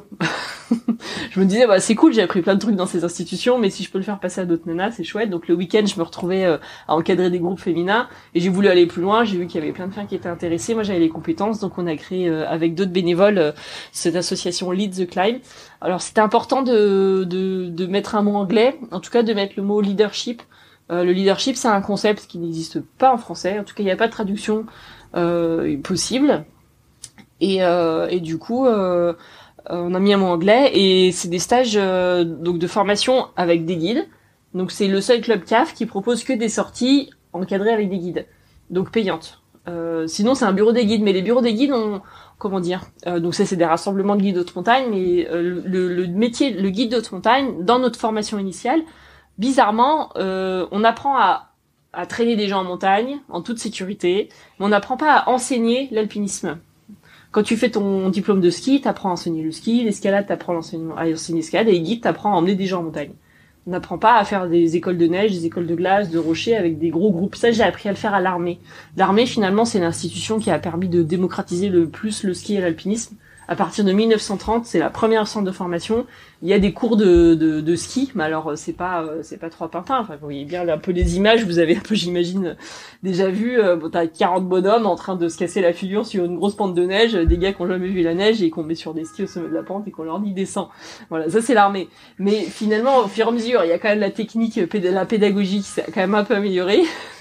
je me disais bah c'est cool, j'ai appris plein de trucs dans ces institutions, mais si je peux le faire passer à d'autres nanas, c'est chouette. Donc le week-end, je me retrouvais euh, à encadrer des groupes féminins et j'ai voulu aller plus loin. J'ai vu qu'il y avait plein de femmes qui étaient intéressées. Moi, j'avais les compétences, donc on a créé euh, avec d'autres bénévoles euh, cette association Lead the Climb. Alors c'était important de, de de mettre un mot anglais, en tout cas de mettre le mot leadership. Euh, le leadership, c'est un concept qui n'existe pas en français. En tout cas, il n'y a pas de traduction euh, possible. Et, euh, et du coup, euh, on a mis un mot anglais. Et c'est des stages euh, donc de formation avec des guides. Donc c'est le seul club C A F qui propose que des sorties encadrées avec des guides, donc payantes. Euh, sinon, c'est un bureau des guides. Mais les bureaux des guides ont, comment dire, euh, donc ça c'est des rassemblements de guides haute montagne. Mais euh, le, le métier, le guide haute montagne, dans notre formation initiale, bizarrement, euh, on apprend à, à traîner des gens en montagne, en toute sécurité, mais on n'apprend pas à enseigner l'alpinisme. Quand tu fais ton diplôme de ski, t'apprends à enseigner le ski, l'escalade, t'apprends à enseigner l'escalade, et les guides, t'apprends à emmener des gens en montagne. On n'apprend pas à faire des écoles de neige, des écoles de glace, de rochers avec des gros groupes. Ça, j'ai appris à le faire à l'armée. L'armée, finalement, c'est l'institution qui a permis de démocratiser le plus le ski et l'alpinisme. À partir de mille neuf cent trente, c'est la première centre de formation. Il y a des cours de, de, de ski, mais alors c'est pas c'est pas trois pintins. Enfin, vous voyez bien un peu les images. Vous avez un peu, j'imagine, déjà vu. Euh, bon, t'as quarante bonhommes en train de se casser la figure sur une grosse pente de neige, des gars qui ont jamais vu la neige et qu'on met sur des skis au sommet de la pente et qu'on leur dit descend. Voilà, ça c'est l'armée. Mais finalement, au fur et à mesure, il y a quand même la technique, la pédagogie qui s'est quand même un peu améliorée.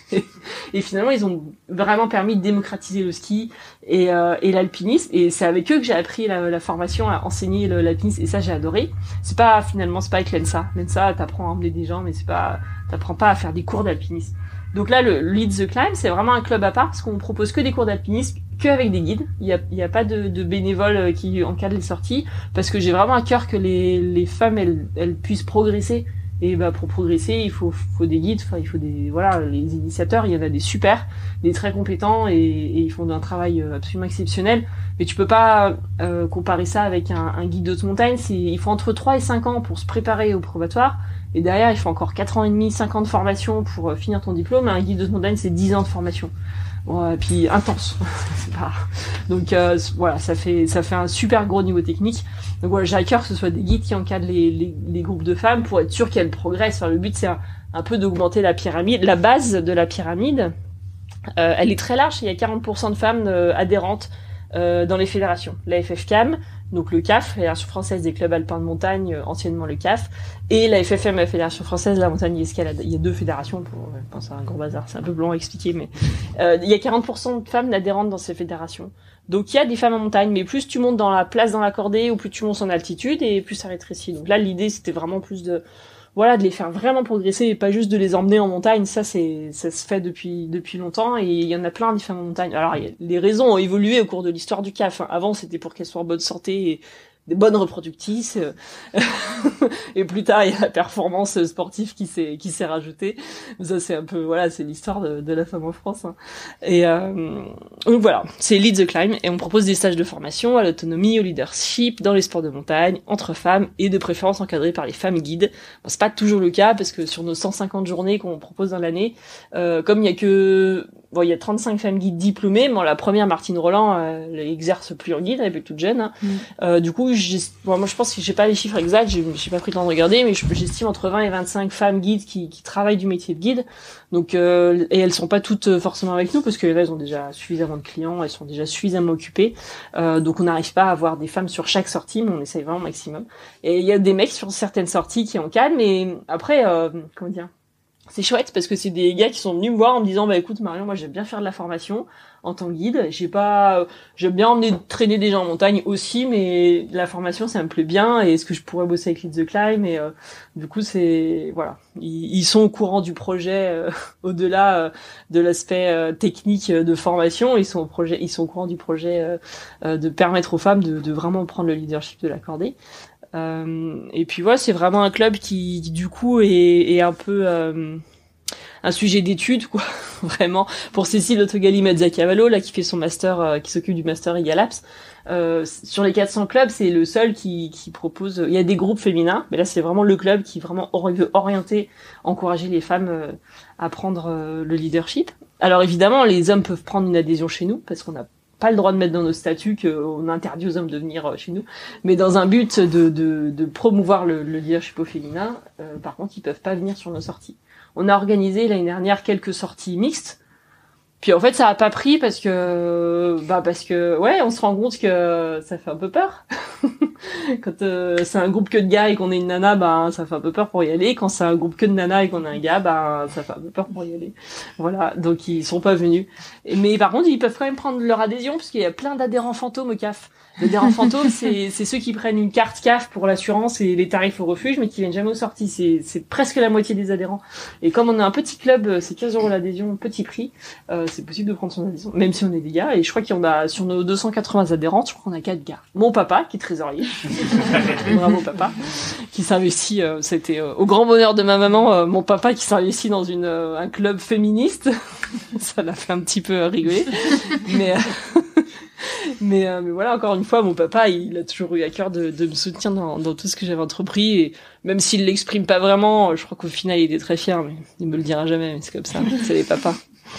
Et finalement, ils ont vraiment permis de démocratiser le ski et, euh, et l'alpinisme. Et c'est avec eux que j'ai appris la, la formation à enseigner le, l'alpinisme. Et ça, j'ai adoré. C'est pas, finalement, c'est pas avec l'ENSA. L'ENSA, t'apprends à emmener des gens, mais c'est pas, t'apprends pas à faire des cours d'alpinisme. Donc là, le Lead the Climb, c'est vraiment un club à part parce qu'on propose que des cours d'alpinisme, que avec des guides. Il y a, il y a pas de, de bénévoles qui encadrent les sorties parce que j'ai vraiment à cœur que les, les femmes, elles, elles puissent progresser. Et bah pour progresser, il faut faut des guides, enfin il faut des voilà les initiateurs, il y en a des super, des très compétents et, et ils font un travail absolument exceptionnel. Mais tu peux pas euh, comparer ça avec un, un guide haute montagne. C'est, il faut entre trois et cinq ans pour se préparer au probatoire. Et derrière, il faut encore quatre ans et demi, cinq ans de formation pour euh, finir ton diplôme. Un guide haute montagne, c'est dix ans de formation. Bon, et puis intense. C'est pas... Donc euh, voilà, ça fait ça fait un super gros niveau technique. Donc voilà, j'ai à cœur que ce soit des guides qui encadrent les, les, les groupes de femmes pour être sûr qu'elles progressent. Enfin, le but, c'est un, un peu d'augmenter la pyramide. La base de la pyramide, euh, elle est très large. Il y a quarante pour cent de femmes euh, adhérentes euh, dans les fédérations. La F F C A M, donc le C A F, Fédération Française des Clubs Alpins de Montagne, euh, anciennement le C A F, et la F F M, la Fédération Française de la Montagne et Escalade. Il y a deux fédérations, pour, je pense à un gros bazar, c'est un peu blanc à expliquer, mais euh, il y a quarante pour cent de femmes adhérentes dans ces fédérations. Donc il y a des femmes en montagne, mais plus tu montes dans la place dans la cordée, ou plus tu montes en altitude, et plus ça rétrécit. Donc là, l'idée, c'était vraiment plus de voilà, de les faire vraiment progresser et pas juste de les emmener en montagne. Ça, c'est, ça se fait depuis depuis longtemps et il y en a plein des femmes en montagne. Alors, y a, les raisons ont évolué au cours de l'histoire du C A F. Hein. Avant, c'était pour qu'elles soient en bonne santé et des bonnes reproductrices. Et plus tard, il y a la performance sportive qui s'est qui s'est rajoutée. Ça, c'est un peu, voilà, c'est l'histoire de, de la femme en France. Hein. Et euh, donc voilà, c'est Lead the Climb et on propose des stages de formation à l'autonomie, au leadership, dans les sports de montagne, entre femmes et de préférence encadrés par les femmes guides. Bon, c'est pas toujours le cas parce que sur nos cent cinquante journées qu'on propose dans l'année, euh, comme il y a que bon, il y a trente-cinq femmes guides diplômées. Bon, la première, Martine Roland, euh, elle exerce plus en guide, elle est toute jeune. Hein. Mm. Euh, du coup, bon, moi, je pense que j'ai pas les chiffres exacts, j'ai, j'ai pas pris le temps de regarder, mais j'estime entre vingt et vingt-cinq femmes guides qui, qui travaillent du métier de guide. Donc, euh, et elles sont pas toutes forcément avec nous parce que elles ont déjà suffisamment de clients, elles sont déjà suffisamment occupées. Euh, donc, on n'arrive pas à avoir des femmes sur chaque sortie, mais on essaye vraiment au maximum. Et il y a des mecs sur certaines sorties qui encadrent, mais après, euh, comment dire? C'est chouette parce que c'est des gars qui sont venus me voir en me disant bah écoute Marion, moi j'aime bien faire de la formation en tant que guide, j'ai pas j'aime bien emmener traîner des gens en montagne aussi, mais la formation ça me plaît bien et est-ce que je pourrais bosser avec Lead the Climb et euh, du coup c'est voilà, ils, ils sont au courant du projet euh, au-delà euh, de l'aspect euh, technique de formation, ils sont au projet ils sont au courant du projet euh, euh, de permettre aux femmes de, de vraiment prendre le leadership de l'accorder. Euh, et puis voilà, c'est vraiment un club qui, qui du coup est, est un peu euh, un sujet d'étude quoi, vraiment pour Cécile Autogali-Mazzacavallo là qui fait son master, euh, qui s'occupe du master Egalaps. Euh, sur les quatre cents clubs, c'est le seul qui, qui propose. Il y a des groupes féminins, mais là c'est vraiment le club qui vraiment veut orienter, encourager les femmes euh, à prendre euh, le leadership. Alors évidemment, les hommes peuvent prendre une adhésion chez nous parce qu'on a pas le droit de mettre dans nos statuts qu'on interdit aux hommes de venir chez nous, mais dans un but de, de, de promouvoir le, le leadership au féminin, euh, par contre, ils peuvent pas venir sur nos sorties. On a organisé l'année dernière quelques sorties mixtes, puis en fait, ça a pas pris parce que, bah parce que, ouais, on se rend compte que ça fait un peu peur. Quand euh, c'est un groupe que de gars et qu'on est une nana, bah ça fait un peu peur pour y aller. Quand c'est un groupe que de nanas et qu'on est un gars, bah ça fait un peu peur pour y aller. Voilà, donc ils sont pas venus. Mais par contre, ils peuvent quand même prendre leur adhésion parce qu'il y a plein d'adhérents fantômes au C A F. Les adhérents fantômes, c'est, c'est ceux qui prennent une carte C A F pour l'assurance et les tarifs au refuge, mais qui viennent jamais aux sorties. C'est, c'est presque la moitié des adhérents. Et comme on a un petit club, c'est quinze euros l'adhésion, petit prix, euh, c'est possible de prendre son adhésion, même si on est des gars. Et je crois qu'il y en a, sur nos deux cent quatre-vingts adhérentes, je crois qu'on a quatre gars. Mon papa, qui est trésorier. Bravo papa. Qui s'investit, euh, c'était euh, au grand bonheur de ma maman, euh, mon papa qui s'investit dans une, euh, un club féministe. Ça l'a fait un petit peu euh, rigoler. Mais, euh, Mais, euh, mais voilà, encore une fois, mon papa, il a toujours eu à cœur de, de me soutenir dans, dans tout ce que j'avais entrepris. Et même s'il l'exprime pas vraiment, je crois qu'au final, il est très fier. Mais il me le dira jamais, mais c'est comme ça. C'est les papas.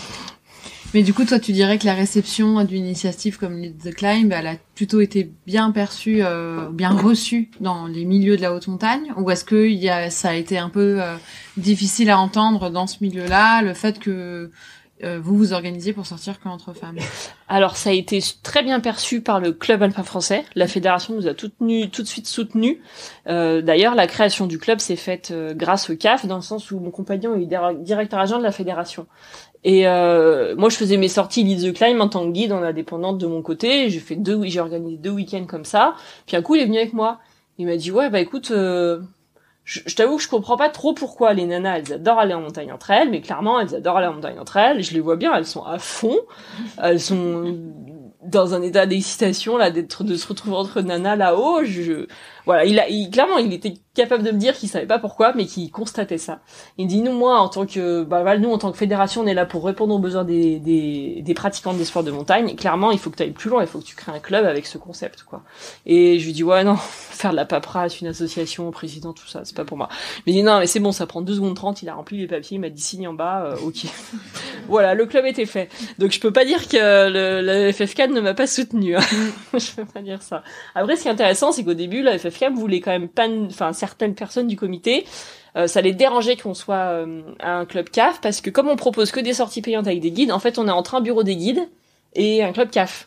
Mais du coup, toi, tu dirais que la réception d'une initiative comme Lead the Climb, elle a plutôt été bien perçue, euh, bien reçue dans les milieux de la haute montagne, ou est-ce que il y a, ça a été un peu euh, difficile à entendre dans ce milieu-là, le fait que euh, vous vous organisez pour sortir qu'entre femmes? Alors, ça a été très bien perçu par le club alpin français. La fédération nous a tout, tenu, tout de suite soutenus. Euh, d'ailleurs, la création du club s'est faite euh, grâce au C A F, dans le sens où mon compagnon est directeur adjoint de la fédération. Et euh, moi, je faisais mes sorties Lead the Climb en tant que guide en indépendante de mon côté. J'ai fait deux, j'ai organisé deux week-ends comme ça. Puis un coup, il est venu avec moi. Il m'a dit ouais, bah écoute, euh, je, je t'avoue que je comprends pas trop pourquoi les nanas, elles adorent aller en montagne entre elles, mais clairement, elles adorent aller en montagne entre elles. Je les vois bien, elles sont à fond. Elles sont dans un état d'excitation là, d'être, de se retrouver entre nanas là-haut. Je, je voilà, il a, il, clairement, il était capable de me dire qu'il savait pas pourquoi, mais qu'il constatait ça. Il me dit, nous, moi, en tant que, bah, nous, en tant que fédération, on est là pour répondre aux besoins des, des, des pratiquants des sports de montagne. Et clairement, il faut que tu ailles plus loin, il faut que tu crées un club avec ce concept, quoi. Et je lui dis, ouais, non, faire de la paperasse, une association, président, tout ça, c'est pas pour moi. Il me dit, non, mais c'est bon, ça prend deux secondes trente, il a rempli les papiers, il m'a dit signe en bas, euh, ok. Voilà, le club était fait. Donc, je peux pas dire que le, la F F quatre ne m'a pas soutenu, hein. Je peux pas dire ça. Après, ce qui est intéressant, c'est qu'au début, la F F quatre voulait quand même pas, enfin, certaines personnes du comité, euh, ça les dérangeait qu'on soit euh, à un club C A F, parce que comme on propose que des sorties payantes avec des guides, en fait, on est entre un bureau des guides et un club C A F.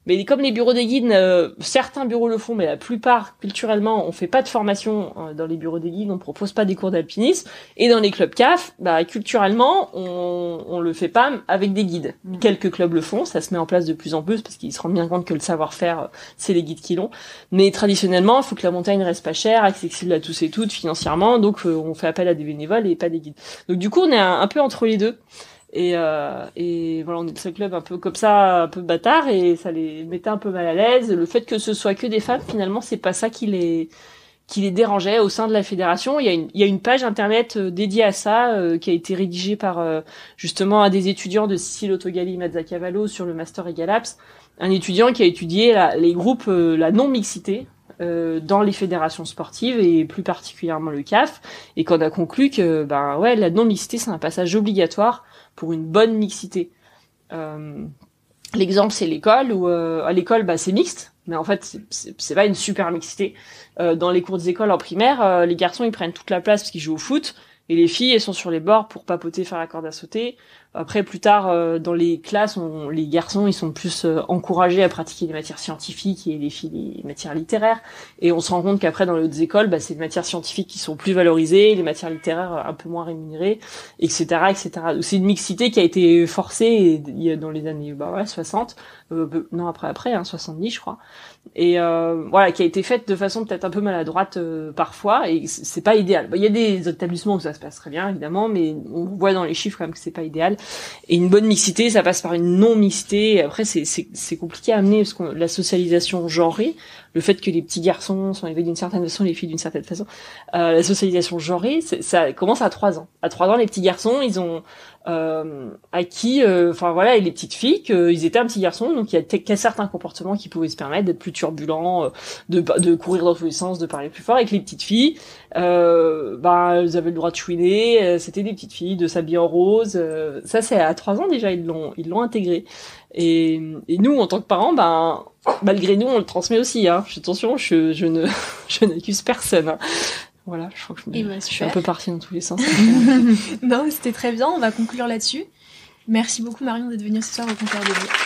Mais comme les bureaux des guides, euh, certains bureaux le font, mais la plupart, culturellement, on fait pas de formation euh, dans les bureaux des guides, on propose pas des cours d'alpinisme. Et dans les clubs C A F, bah, culturellement, on, on le fait pas avec des guides. Mmh. Quelques clubs le font, ça se met en place de plus en plus, parce qu'ils se rendent bien compte que le savoir-faire, c'est les guides qui l'ont. Mais traditionnellement, il faut que la montagne reste pas chère, accessible à tous et toutes, financièrement, donc euh, on fait appel à des bénévoles et pas des guides. Donc du coup, on est un, un peu entre les deux. Et, euh, et voilà, on est le seul club un peu comme ça, un peu bâtard, et ça les mettait un peu mal à l'aise. Le fait que ce soit que des femmes, finalement, c'est pas ça qui les qui les dérangeait au sein de la fédération. Il y a une il y a une page internet dédiée à ça euh, qui a été rédigée par euh, justement un des étudiants de Cécile Autogali Mazzacavallo sur le master Egalaps, un étudiant qui a étudié la, les groupes euh, la non mixité euh, dans les fédérations sportives et plus particulièrement le C A F, et qu'on a conclu que ben ouais, la non mixité c'est un passage obligatoire pour une bonne mixité. Euh, l'exemple c'est l'école où euh, à l'école bah c'est mixte, mais en fait c'est, c'est, c'est pas une super mixité. Euh, dans les cours des écoles en primaire, euh, les garçons ils prennent toute la place parce qu'ils jouent au foot, et les filles elles sont sur les bords pour papoter, faire la corde à sauter. Après plus tard euh, dans les classes, on, les garçons ils sont plus euh, encouragés à pratiquer des matières scientifiques et les filles les matières littéraires. Et on se rend compte qu'après dans les autres écoles, bah, c'est les matières scientifiques qui sont plus valorisées, les matières littéraires un peu moins rémunérées, et cetera, et cetera. Donc, c'est une mixité qui a été forcée et, dans les années bah ouais soixante, euh, non après après hein, soixante-dix je crois. Et euh, voilà, qui a été faite de façon peut-être un peu maladroite euh, parfois, et c'est pas idéal. Il y a des établissements où ça se passe très bien évidemment, mais on voit dans les chiffres quand même que c'est pas idéal. Et une bonne mixité, ça passe par une non-mixité. Et après, c'est c'est c'est compliqué à amener parce que la socialisation genrée, le fait que les petits garçons sont élevés d'une certaine façon, les filles d'une certaine façon, euh, la socialisation genrée, ça commence à trois ans. À trois ans, les petits garçons, ils ont euh, acquis, enfin euh, voilà, et les petites filles, qu'ils étaient un petit garçon, donc il y a, t- y a certains comportements qui pouvaient se permettre d'être plus turbulents, euh, de, de courir dans tous les sens, de parler plus fort. Avec les petites filles, euh, bah, elles avaient le droit de chouiner, euh, c'était des petites filles, de s'habiller en rose. Euh, ça, c'est à trois ans déjà, ils l'ont, ils l'ont intégré. Et, et nous, en tant que parents, ben, malgré nous, on le transmet aussi. Hein. Attention, je, je ne, je n'accuse personne. Hein. Voilà, je crois que je, me, bah, je suis un peu partie dans tous les sens. Non, c'était très bien. On va conclure là-dessus. Merci beaucoup, Marion, d'être venue ce soir au Comptoir de Lyon.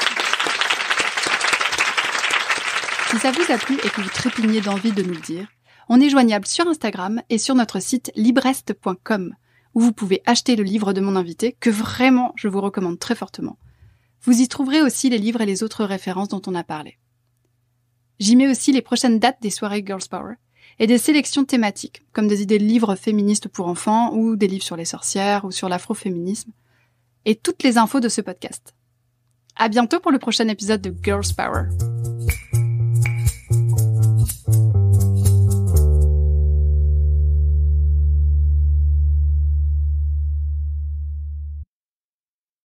Si ça vous a plu et que vous trépigniez d'envie de nous le dire, on est joignable sur Instagram et sur notre site librest point com, où vous pouvez acheter le livre de mon invité, que vraiment je vous recommande très fortement. Vous y trouverez aussi les livres et les autres références dont on a parlé. J'y mets aussi les prochaines dates des soirées Girls Power et des sélections thématiques, comme des idées de livres féministes pour enfants ou des livres sur les sorcières ou sur l'afroféminisme, et toutes les infos de ce podcast. À bientôt pour le prochain épisode de Girls Power.